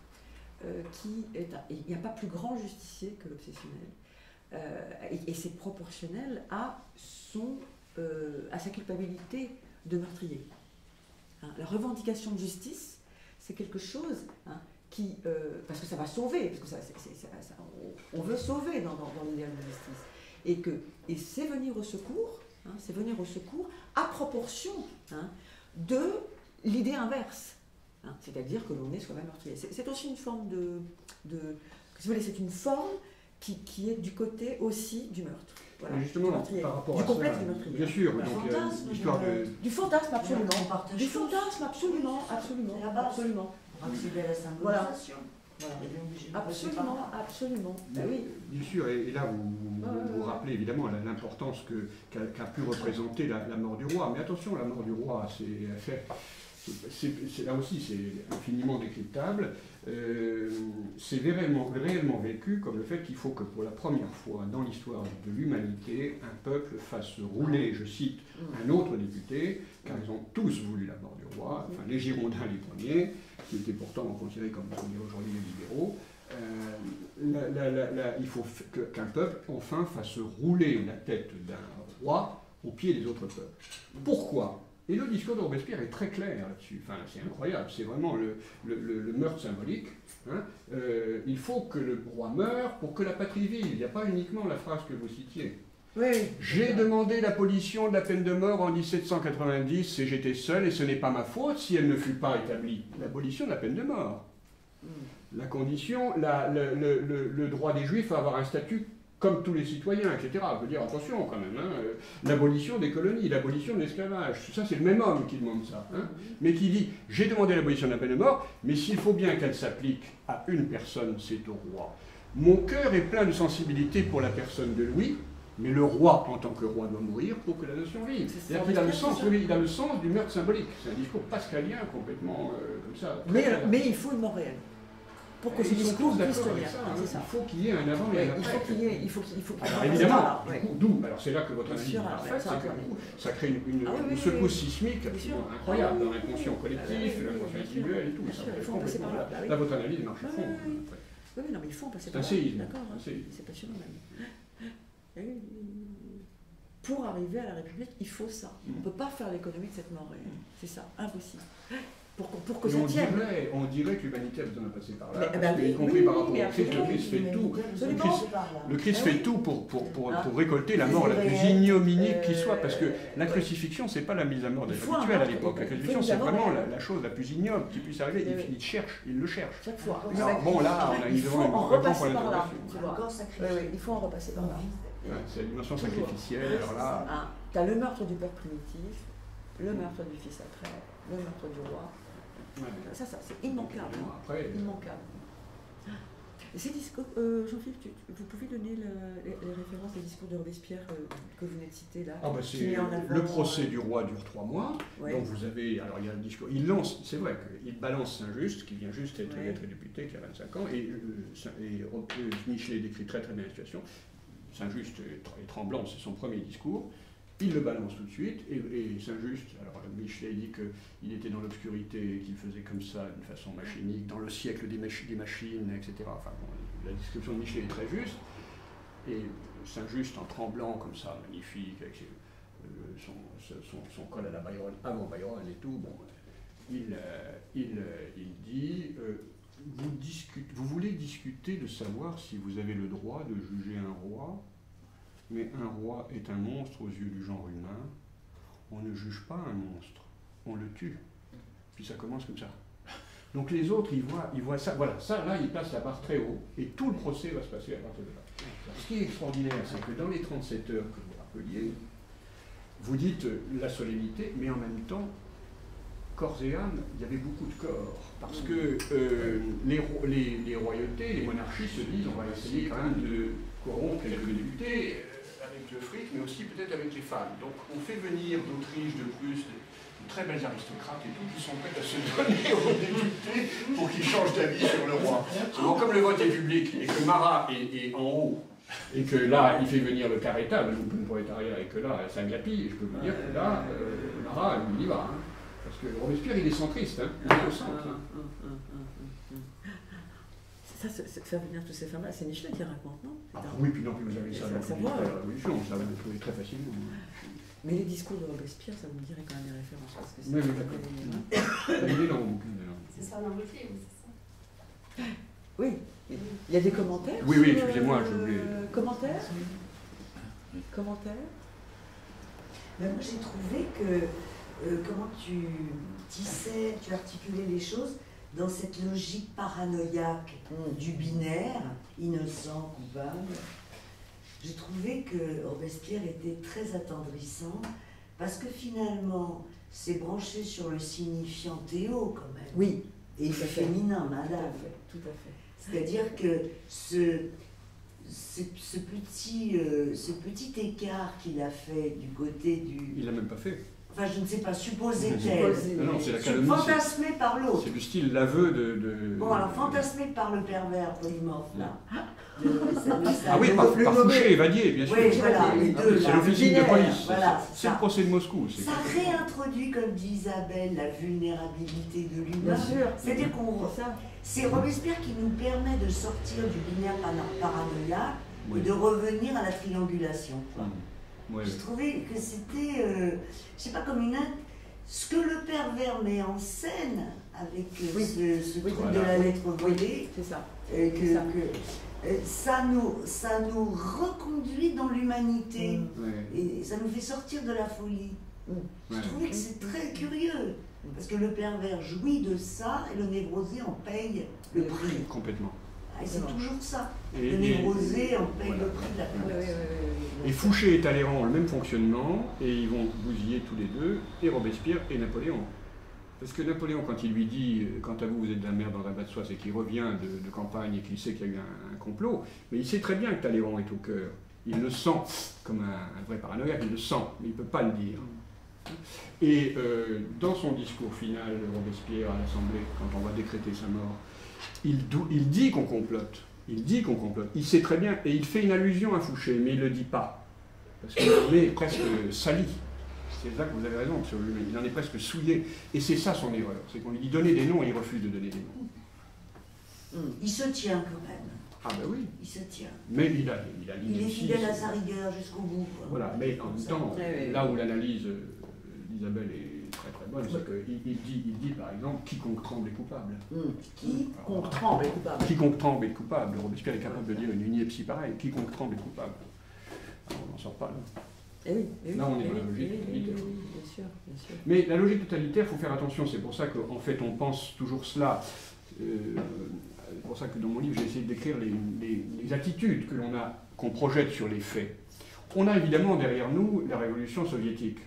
euh, qui est un- et il n'y a pas plus grand justicier que l'obsessionnel, euh, et, et c'est proportionnel à, son, euh, à sa culpabilité de meurtrier. Hein, la revendication de justice, c'est quelque chose hein, qui, euh, parce que ça va sauver, parce que ça, c'est, c'est, ça, ça, on, on veut sauver dans, dans, dans l'idéal de justice, et que et c'est venir au secours, hein, c'est venir au secours à proportion hein, de l'idée inverse, hein, c'est-à-dire que l'on est soi-même meurtrier. C'est, c'est aussi une forme de, de si vous voulez, c'est une forme qui, qui est du côté aussi du meurtre. Voilà, Mais justement, du meurtrier, par rapport du à complexe ça, du meurtrier. bien sûr, Le donc il y a fantasme, l'histoire de... Du fantasme, absolument. On partage Du tous. fantasme, absolument, absolument, C'est la base. absolument. Pour accéder à la symbolisation. Voilà. Il est bien obligé de passer par Absolument, là. absolument. Ben oui. Bien sûr, et, et là vous, vous, Ouais, ouais, vous ouais. rappelez évidemment la- l'importance que, qu'a, qu'a pu représenter la, la mort du roi. Mais attention, la mort du roi, c'est, c'est, c'est, c'est- là aussi c'est infiniment décryptable. Euh, c'est réellement, réellement vécu comme le fait qu'il faut que pour la première fois dans l'histoire de l'humanité, un peuple fasse rouler, je cite, un autre député, car ils ont tous voulu la mort du roi, enfin les Girondins les premiers, qui étaient pourtant considérés comme on dirait aujourd'hui les libéraux. Euh, la- la- la- la- il faut f- que- qu'un peuple enfin fasse rouler la tête d'un roi au pied des autres peuples. Pourquoi? Et le discours de Robespierre est très clair là-dessus. Enfin, c'est incroyable, c'est vraiment le, le- le- le meurtre symbolique. hein. Euh, il faut que le roi meure pour que la patrie vive. Il n'y a pas uniquement la phrase que vous citiez. Oui, oui. J'ai demandé l'abolition de la peine de mort en dix-sept cent quatre-vingt-dix et j'étais seul et ce n'est pas ma faute si elle ne fut pas établie. L'abolition de la peine de mort. La condition, la- le, le- le- le droit des juifs à avoir un statut comme tous les citoyens, et cetera. Je veux dire, attention quand même, hein, euh, l'abolition des colonies, l'abolition de l'esclavage, ça c'est le même homme qui demande ça, hein, mais qui dit, j'ai demandé l'abolition de la peine de mort, mais s'il faut bien qu'elle s'applique à une personne, c'est au roi. Mon cœur est plein de sensibilité pour la personne de Louis, mais le roi, en tant que roi, doit mourir pour que la nation vive. C'est ça, C'est-à-dire qu'il a le c'est sens, ça. oui, il a le sens du meurtre symbolique. C'est un discours pascalien complètement euh, comme ça. très Mais, clair. mais il faut une mort réelle. pour que Et ce ils sont discours tous puisse d'accord tenir. avec ça, hein. C'est ça. Il faut qu'il y ait un avant et Ouais, un il après. faut qu'il y ait, il faut qu'il, il faut qu'il Alors y ait- évidemment, voilà, du ouais. coup, d'où, alors c'est là que votre Bien analyse sûr, est ouais, parfaite, ça, c'est que ouais. du coup, ça crée une, une, Ah oui, une oui, secousse oui, sismique bien sûr. absolument incroyable Ah oui, dans oui, l'inconscient oui, collectif, oui, oui, l'inconscient bien sûr. individuel et tout. Bien Ça sûr, il fait faut en passer par complètement là. Bah oui. là, votre analyse marche à Ouais, fond. ouais, ouais. après. Oui, oui, non, mais il faut en passer C'est un par là. séisme. D'accord, hein. Un séisme. C'est passionnant même. Et oui, pour arriver à la République, il faut ça. On ne Mm. peut pas faire l'économie de cette mort. C'est ça, impossible. Pour, que- pour que Et ça on tienne. dirait, on dirait que l'humanité a besoin de passer par là, Mais, parce bah que, oui, y compris oui, par oui, rapport mais au Christ, le absolument. Christ fait tout. Absolument. Le Christ, le Christ Ah fait oui. tout pour, pour, pour, Ah. pour récolter la mort la plus réel. ignominique qui Euh, soit, parce que la ouais. crucifixion, c'est pas la mise à mort des Il faut un habituels à meurtre, l'époque. La il faut crucifixion, une c'est mise à mort vraiment la, réelle. la chose la plus ignoble qui puisse arriver. Oui, Il, oui. il cherche, il le cherche. Chaque fois. Non, Exact. Bon, là, on a Il une faut devant en une vraie repasser pour par là. l'interrogation. Tu vois. Encore Oui, sacrifié. oui, il faut en repasser par là. Ouais, c'est la dimension Toujours. sacrificielle, alors là. Ah, tu as le meurtre du père primitif, le meurtre du fils après, le meurtre du roi. Ouais. Ça, ça c'est immanquable. Bon, après, Immanquable. Et ces discours, euh, Jean-Philippe, tu- tu- vous pouvez donner le- les, les références des discours de Robespierre euh, que vous venez de citer là ah bah qui c'est met en avant, le procès euh, du roi dure trois mois. ouais. Donc vous avez, alors il y a le discours, il lance, c'est vrai qu'il balance Saint-Just, qui vient juste d'être Ouais. d'être député, qui a vingt-cinq ans, et, euh, Saint- et Ro- euh, Michelet décrit très très bien la situation. Saint-Just est, tr- est tremblant, c'est son premier discours. Il le balance tout de suite, et, et Saint-Just, alors Michelet dit qu'il était dans l'obscurité, qu'il faisait comme ça, d'une façon machinique, dans le siècle des, machi- des machines, et cetera. Enfin bon, la description de Michelet est très juste, et Saint-Just en tremblant comme ça, magnifique, avec ses- euh, son, son, son col à la Byron, avant Byron et tout, bon, il, euh, il, euh, il dit euh, vous, discute, vous voulez discuter de savoir si vous avez le droit de juger un roi, mais un roi est un monstre aux yeux du genre humain. On ne juge pas un monstre, on le tue. Puis ça commence comme ça. Donc les autres, ils voient, ils voient ça. Voilà, ça, là, ils placent la barre très haut, et tout le procès va se passer à partir de là. Alors, ce qui est extraordinaire, c'est que dans les trente-sept heures que vous rappeliez, vous dites euh, la solennité, mais en même temps, corps et âme, il y avait beaucoup de corps. Parce que euh, les, ro- les, les royautés, les monarchies se disent on va essayer quand même de corrompre quelques députés euh, avec le fric, mais aussi peut-être avec les femmes. Donc on fait venir d'Autriche, de Prusse, de, de très belles aristocrates et tout, qui sont prêts à se donner aux députés pour qu'ils changent d'avis sur le roi. Donc comme le vote est public et que Marat est, est en haut, et que là, il fait venir le caréta, le prolétariat, et que là, ça glapit, et je peux vous dire que là, euh, Marat, lui, il y va. Hein. Parce que Robespierre, il est centriste, hein. Il est au centre. Hein. Ça, c'est- c'est- faire venir toutes ces femmes-là, c'est Michelet qui raconte, non Ah, oui, puis non, puis vous avez ça Ça, dans ça le voit, livre de la ouais. Révolution, ça vous le trouvez très facilement. Mais les discours de Robespierre, ça vous me dirait quand même des références. Parce que c'est Oui, oui, très d'accord. connu, hein. Il est dans mon bouquin, d'ailleurs. C'est ça dans votre livre, c'est ça? Oui, il y a des commentaires. Oui, oui, sur, excusez-moi, je euh, voulais- Commentaires Commentaires Mais moi j'ai trouvé que euh, comment tu tissais, tu articulais les choses dans cette logique paranoïaque Mm. du binaire, innocent, coupable. J'ai trouvé que Robespierre était très attendrissant parce que finalement c'est branché sur le signifiant Théo quand même. Oui, Et tout à fait. féminin, tout à madame. fait. Tout à fait. C'est-à-dire que ce, ce, ce petit, euh, ce petit écart qu'il a fait du côté du... Il l'a même pas fait. Enfin, je ne sais pas, supposé Supposé. tel. Non, non, c'est la Su- calomnie. c'est- Fantasmé par l'autre. C'est du style l'aveu de, de... Bon, alors fantasmé par le pervers polymorphe, là. Le- ça- le- Ah oui, le- par, le par mauvais. Fouché, Vadier, bien sûr. Oui, voilà, les Ah deux, oui, c'est là, l'officine de binaire, police. voilà, c'est ça. le procès de Moscou. c'est- Ça réintroduit, comme dit Isabelle, la vulnérabilité de l'humain. Bien sûr. C'est-à-dire qu'on C'est ça. c'est Robespierre qui nous permet de sortir du binaire pana- paranoïaque Oui. et de revenir à la triangulation. quoi. Hum. Ouais, Je ouais. trouvais que c'était, euh, je sais pas, comme une... in- Ce que le pervers met en scène avec euh, Oui. ce, ce Oui, truc voilà. de la lettre volée, C'est ça. euh, que, C'est ça. que, euh, ça, nous, ça nous reconduit dans l'humanité Mm. Ouais. et ça nous fait sortir de la folie. Mm. Je Ouais. trouvais que c'est très curieux parce que le pervers jouit de ça et le névrosé en paye le Le prix. Complètement. Ah, et c'est toujours ça. Et, Le et- névrosé en paye voilà. le prix de la Oui, oui, conversion. oui, oui, oui. Et Fouché et Talleyrand ont le même fonctionnement, et ils vont bousiller tous les deux, et Robespierre et Napoléon. Parce que Napoléon, quand il lui dit euh, « Quant à vous, vous êtes de la merde dans un bas de soie », c'est qu'il revient de, de campagne et qu'il sait qu'il y a eu un, un complot, mais il sait très bien que Talleyrand est au cœur. Il le sent, comme un, un vrai paranoïaque, il le sent, mais il ne peut pas le dire. Et euh, dans son discours final, Robespierre à l'Assemblée, quand on va décréter sa mort, il, dou- il dit qu'on complote. Il dit qu'on complote. Il sait très bien, et il fait une allusion à Fouché, mais il ne le dit pas. Parce qu'il en est presque sali. C'est là que vous avez raison, sur lui, il en est presque souillé. Et c'est ça son erreur. C'est qu'on lui dit donner des noms et il refuse de donner des noms. Hum, Il se tient quand même. Ah ben oui. Il se tient. Mais il a, il a Il est aussi, fidèle à c'est- sa rigueur jusqu'au bout. quoi. Voilà, mais en même temps, Oui, oui. là où l'analyse euh, d'Isabelle est très très bonne, c'est qu'il il dit, il dit par exemple quiconque tremble est coupable. Hum. Qui Qu'on tremble est coupable. Quiconque tremble est coupable. Robespierre est capable de dire une ineptie pareille. Quiconque tremble est coupable. Alors, on n'en sort pas là. Eh oui, eh oui, Là, on est eh dans la oui, logique eh oui, totalitaire. eh oui, bien sûr, bien sûr. Mais la logique totalitaire, il faut faire attention. C'est pour ça qu'en fait, on pense toujours cela. Euh, c'est pour ça que dans mon livre, j'ai essayé de décrire les, les- les attitudes que l'on a, qu'on projette sur les faits. On a évidemment derrière nous la révolution soviétique.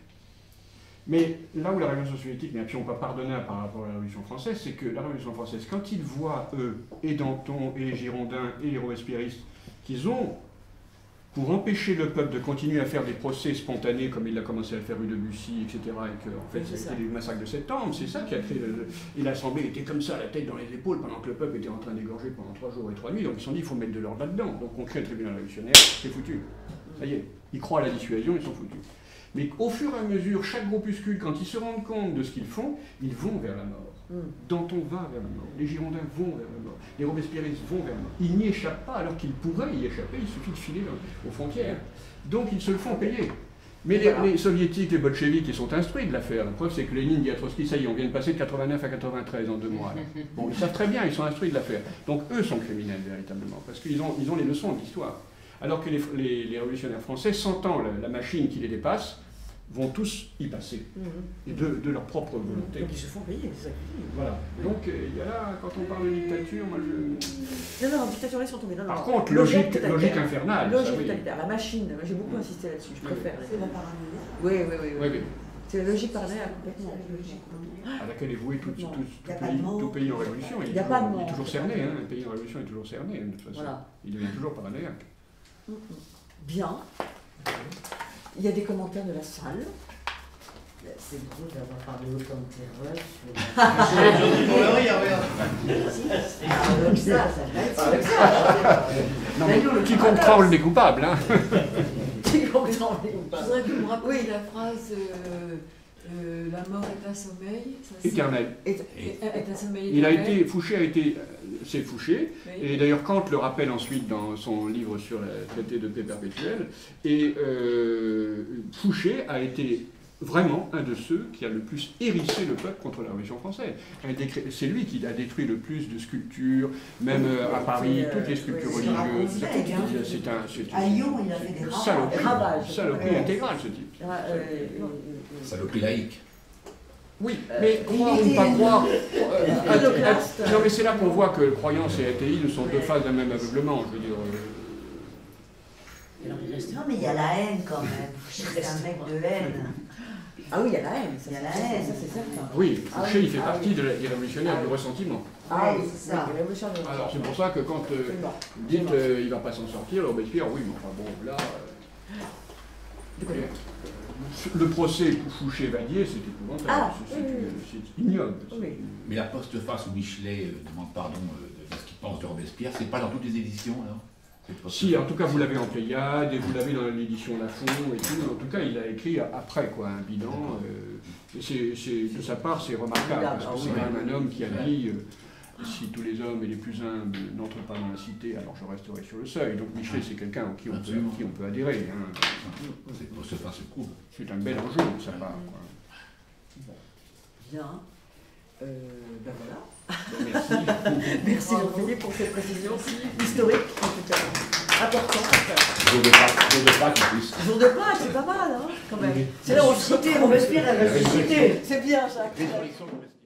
Mais là où la révolution soviétique n'est absolument pas pardonnable par rapport à la révolution française, c'est que la révolution française, quand ils voient, eux, et Danton, et les Girondins, et les Robespierristes, qu'ils ont, pour empêcher le peuple de continuer à faire des procès spontanés, comme il a commencé à le faire rue de Bussy, et cetera, et que, en fait, Oui, c'est ça a ça. été les massacres de septembre, c'est ça qui a créé le... Et l'Assemblée était comme ça, la tête dans les épaules, pendant que le peuple était en train d'égorger pendant trois jours et trois nuits, donc ils se sont dit, il faut mettre de l'ordre là-dedans. Donc on crée un tribunal révolutionnaire, c'est foutu. Ça y est, ils croient à la dissuasion, ils sont foutus. Mais au fur et à mesure, chaque groupuscule, quand ils se rendent compte de ce qu'ils font, ils vont vers la mort. Hum. Danton va vers la mort, les Girondins vont vers la mort, les Robespierristes vont vers la mort. Ils n'y échappent pas alors qu'ils pourraient y échapper, il suffit de filer dans- aux frontières. Donc ils se le font payer. Mais les, Voilà. les soviétiques, les bolcheviks, ils sont instruits de l'affaire. La preuve, c'est que Lénine dit à Trotsky, ça y est, on vient de passer de quatre-vingt-neuf à quatre-vingt-treize en deux mois. là. Bon, ils savent très bien, ils sont instruits de l'affaire. Donc eux sont criminels véritablement, parce qu'ils ont, ils ont les leçons de l'histoire. Alors que les, les- les révolutionnaires français, sentant la, la machine qui les dépasse, vont tous y passer, Hum, hum. et de, de leur propre volonté. Donc ils se font payer, c'est ça que je dis. Voilà. Donc euh, il y a là, quand on parle de dictature, moi je... Non, non, en dictature, ils sont tombés. Non, Par non. contre, logique, totalitaire. logique infernale. ça, Logique oui. totalitaire, la machine, moi, j'ai beaucoup insisté là-dessus, je Oui. préfère. C'est la paranoïa. Oui, oui, oui. Oui, oui. oui. C'est la logique paranoïaque complètement. C'est la logique. À laquelle est voué tout, tout, Non. tout, Y a tout pas de pays, mort. tout pays en révolution. Il, Y a est pas de toujours- il mort. est toujours cerné, hein. Un pays en révolution est toujours cerné, de toute façon. Voilà. Il devient toujours paranoïaque. Hum, hum. Bien. Il y a des commentaires de la salle. C'est drôle d'avoir parlé autant de terreur sur... Pour le rire, regarde. C'est paradoxal, ça va être paradoxal. Non, mais quiconque tremble n'est coupable, hein. Qui comprend les Je voudrais que vous me rappeliez la phrase euh, euh, la mort est un sommeil. Ça, c'est- Éternel. Et- est, est un sommeil Il a éternel. été, Fouché a été, c'est Fouché, Oui. et d'ailleurs Kant le rappelle ensuite dans son livre sur le traité de paix perpétuelle, et euh, Fouché a été vraiment un de ceux qui a le plus hérissé le peuple contre la Révolution française. Un décret- C'est lui qui a détruit le plus de sculptures, même euh, à Paris, toutes les sculptures C'est un religieuses. Rosberg, hein. C'est un, c'est À Lyon, il a fait des une ravages. saloperie, Ravages. une saloperie Ouais. intégrale, ce type. Ah, euh, euh, euh, Saloperie laïque. Oui, Euh, mais croire il ou pas était- croire. euh, Il att- iconoclaste. att- non, mais c'est là qu'on voit que croyance et athéisme sont deux phases d'un même aveuglement. Je veux dire. euh, Non, mais il y a la haine quand même. C'est un mec de haine. Ah oui, il y a la haine, ça, Il y a la ça, haine. ça, c'est certain. Oui, Ah Fouché, oui, il fait ah partie oui. de la- des révolutionnaires Ah du oui. ressentiment. Ah Oui, oui, c'est ça. oui, la révolution de- Alors c'est pour ça que quand euh, C'est mort. dites euh, il va pas s'en sortir, le Robespierre, oui, mais enfin bon, là. euh, De quoi? euh, le procès pour Fouché-Vadier, c'est épouvantable. Ah, c'est oui, c'est- oui, c'est ignoble. Oui. Mais la postface où Michelet euh, demande pardon euh, de ce qu'il pense de Robespierre, c'est pas dans toutes les éditions, alors cette postface. Si, en tout cas, vous l'avez en Pléiade, et vous l'avez dans l'édition Lafon et tout. En tout cas, il a écrit après, quoi, un bilan. euh, et c'est, c'est- de sa part, c'est remarquable, parce que Ah c'est oui. quand même un homme qui a dit euh, si tous les hommes et les plus humbles n'entrent pas dans la cité, alors je resterai sur le seuil. Donc Michelet, c'est quelqu'un en qui on peut, Absolument. en qui on peut adhérer. hein. Cette postface se prouve. C'est un bel enjeu de sa part. quoi. Bien. Euh, ben voilà. Merci. Merci Jean-Philippe pour cette précision historique, en tout cas. Importante. Jour de Pâques, jour de Pâques en plus. Jour de Pâques, c'est pas mal, hein, quand même. C'est là où on se Cité, Robespierre, elle va se citer. C'est bien, Jacques. Résurrection de Robespierre.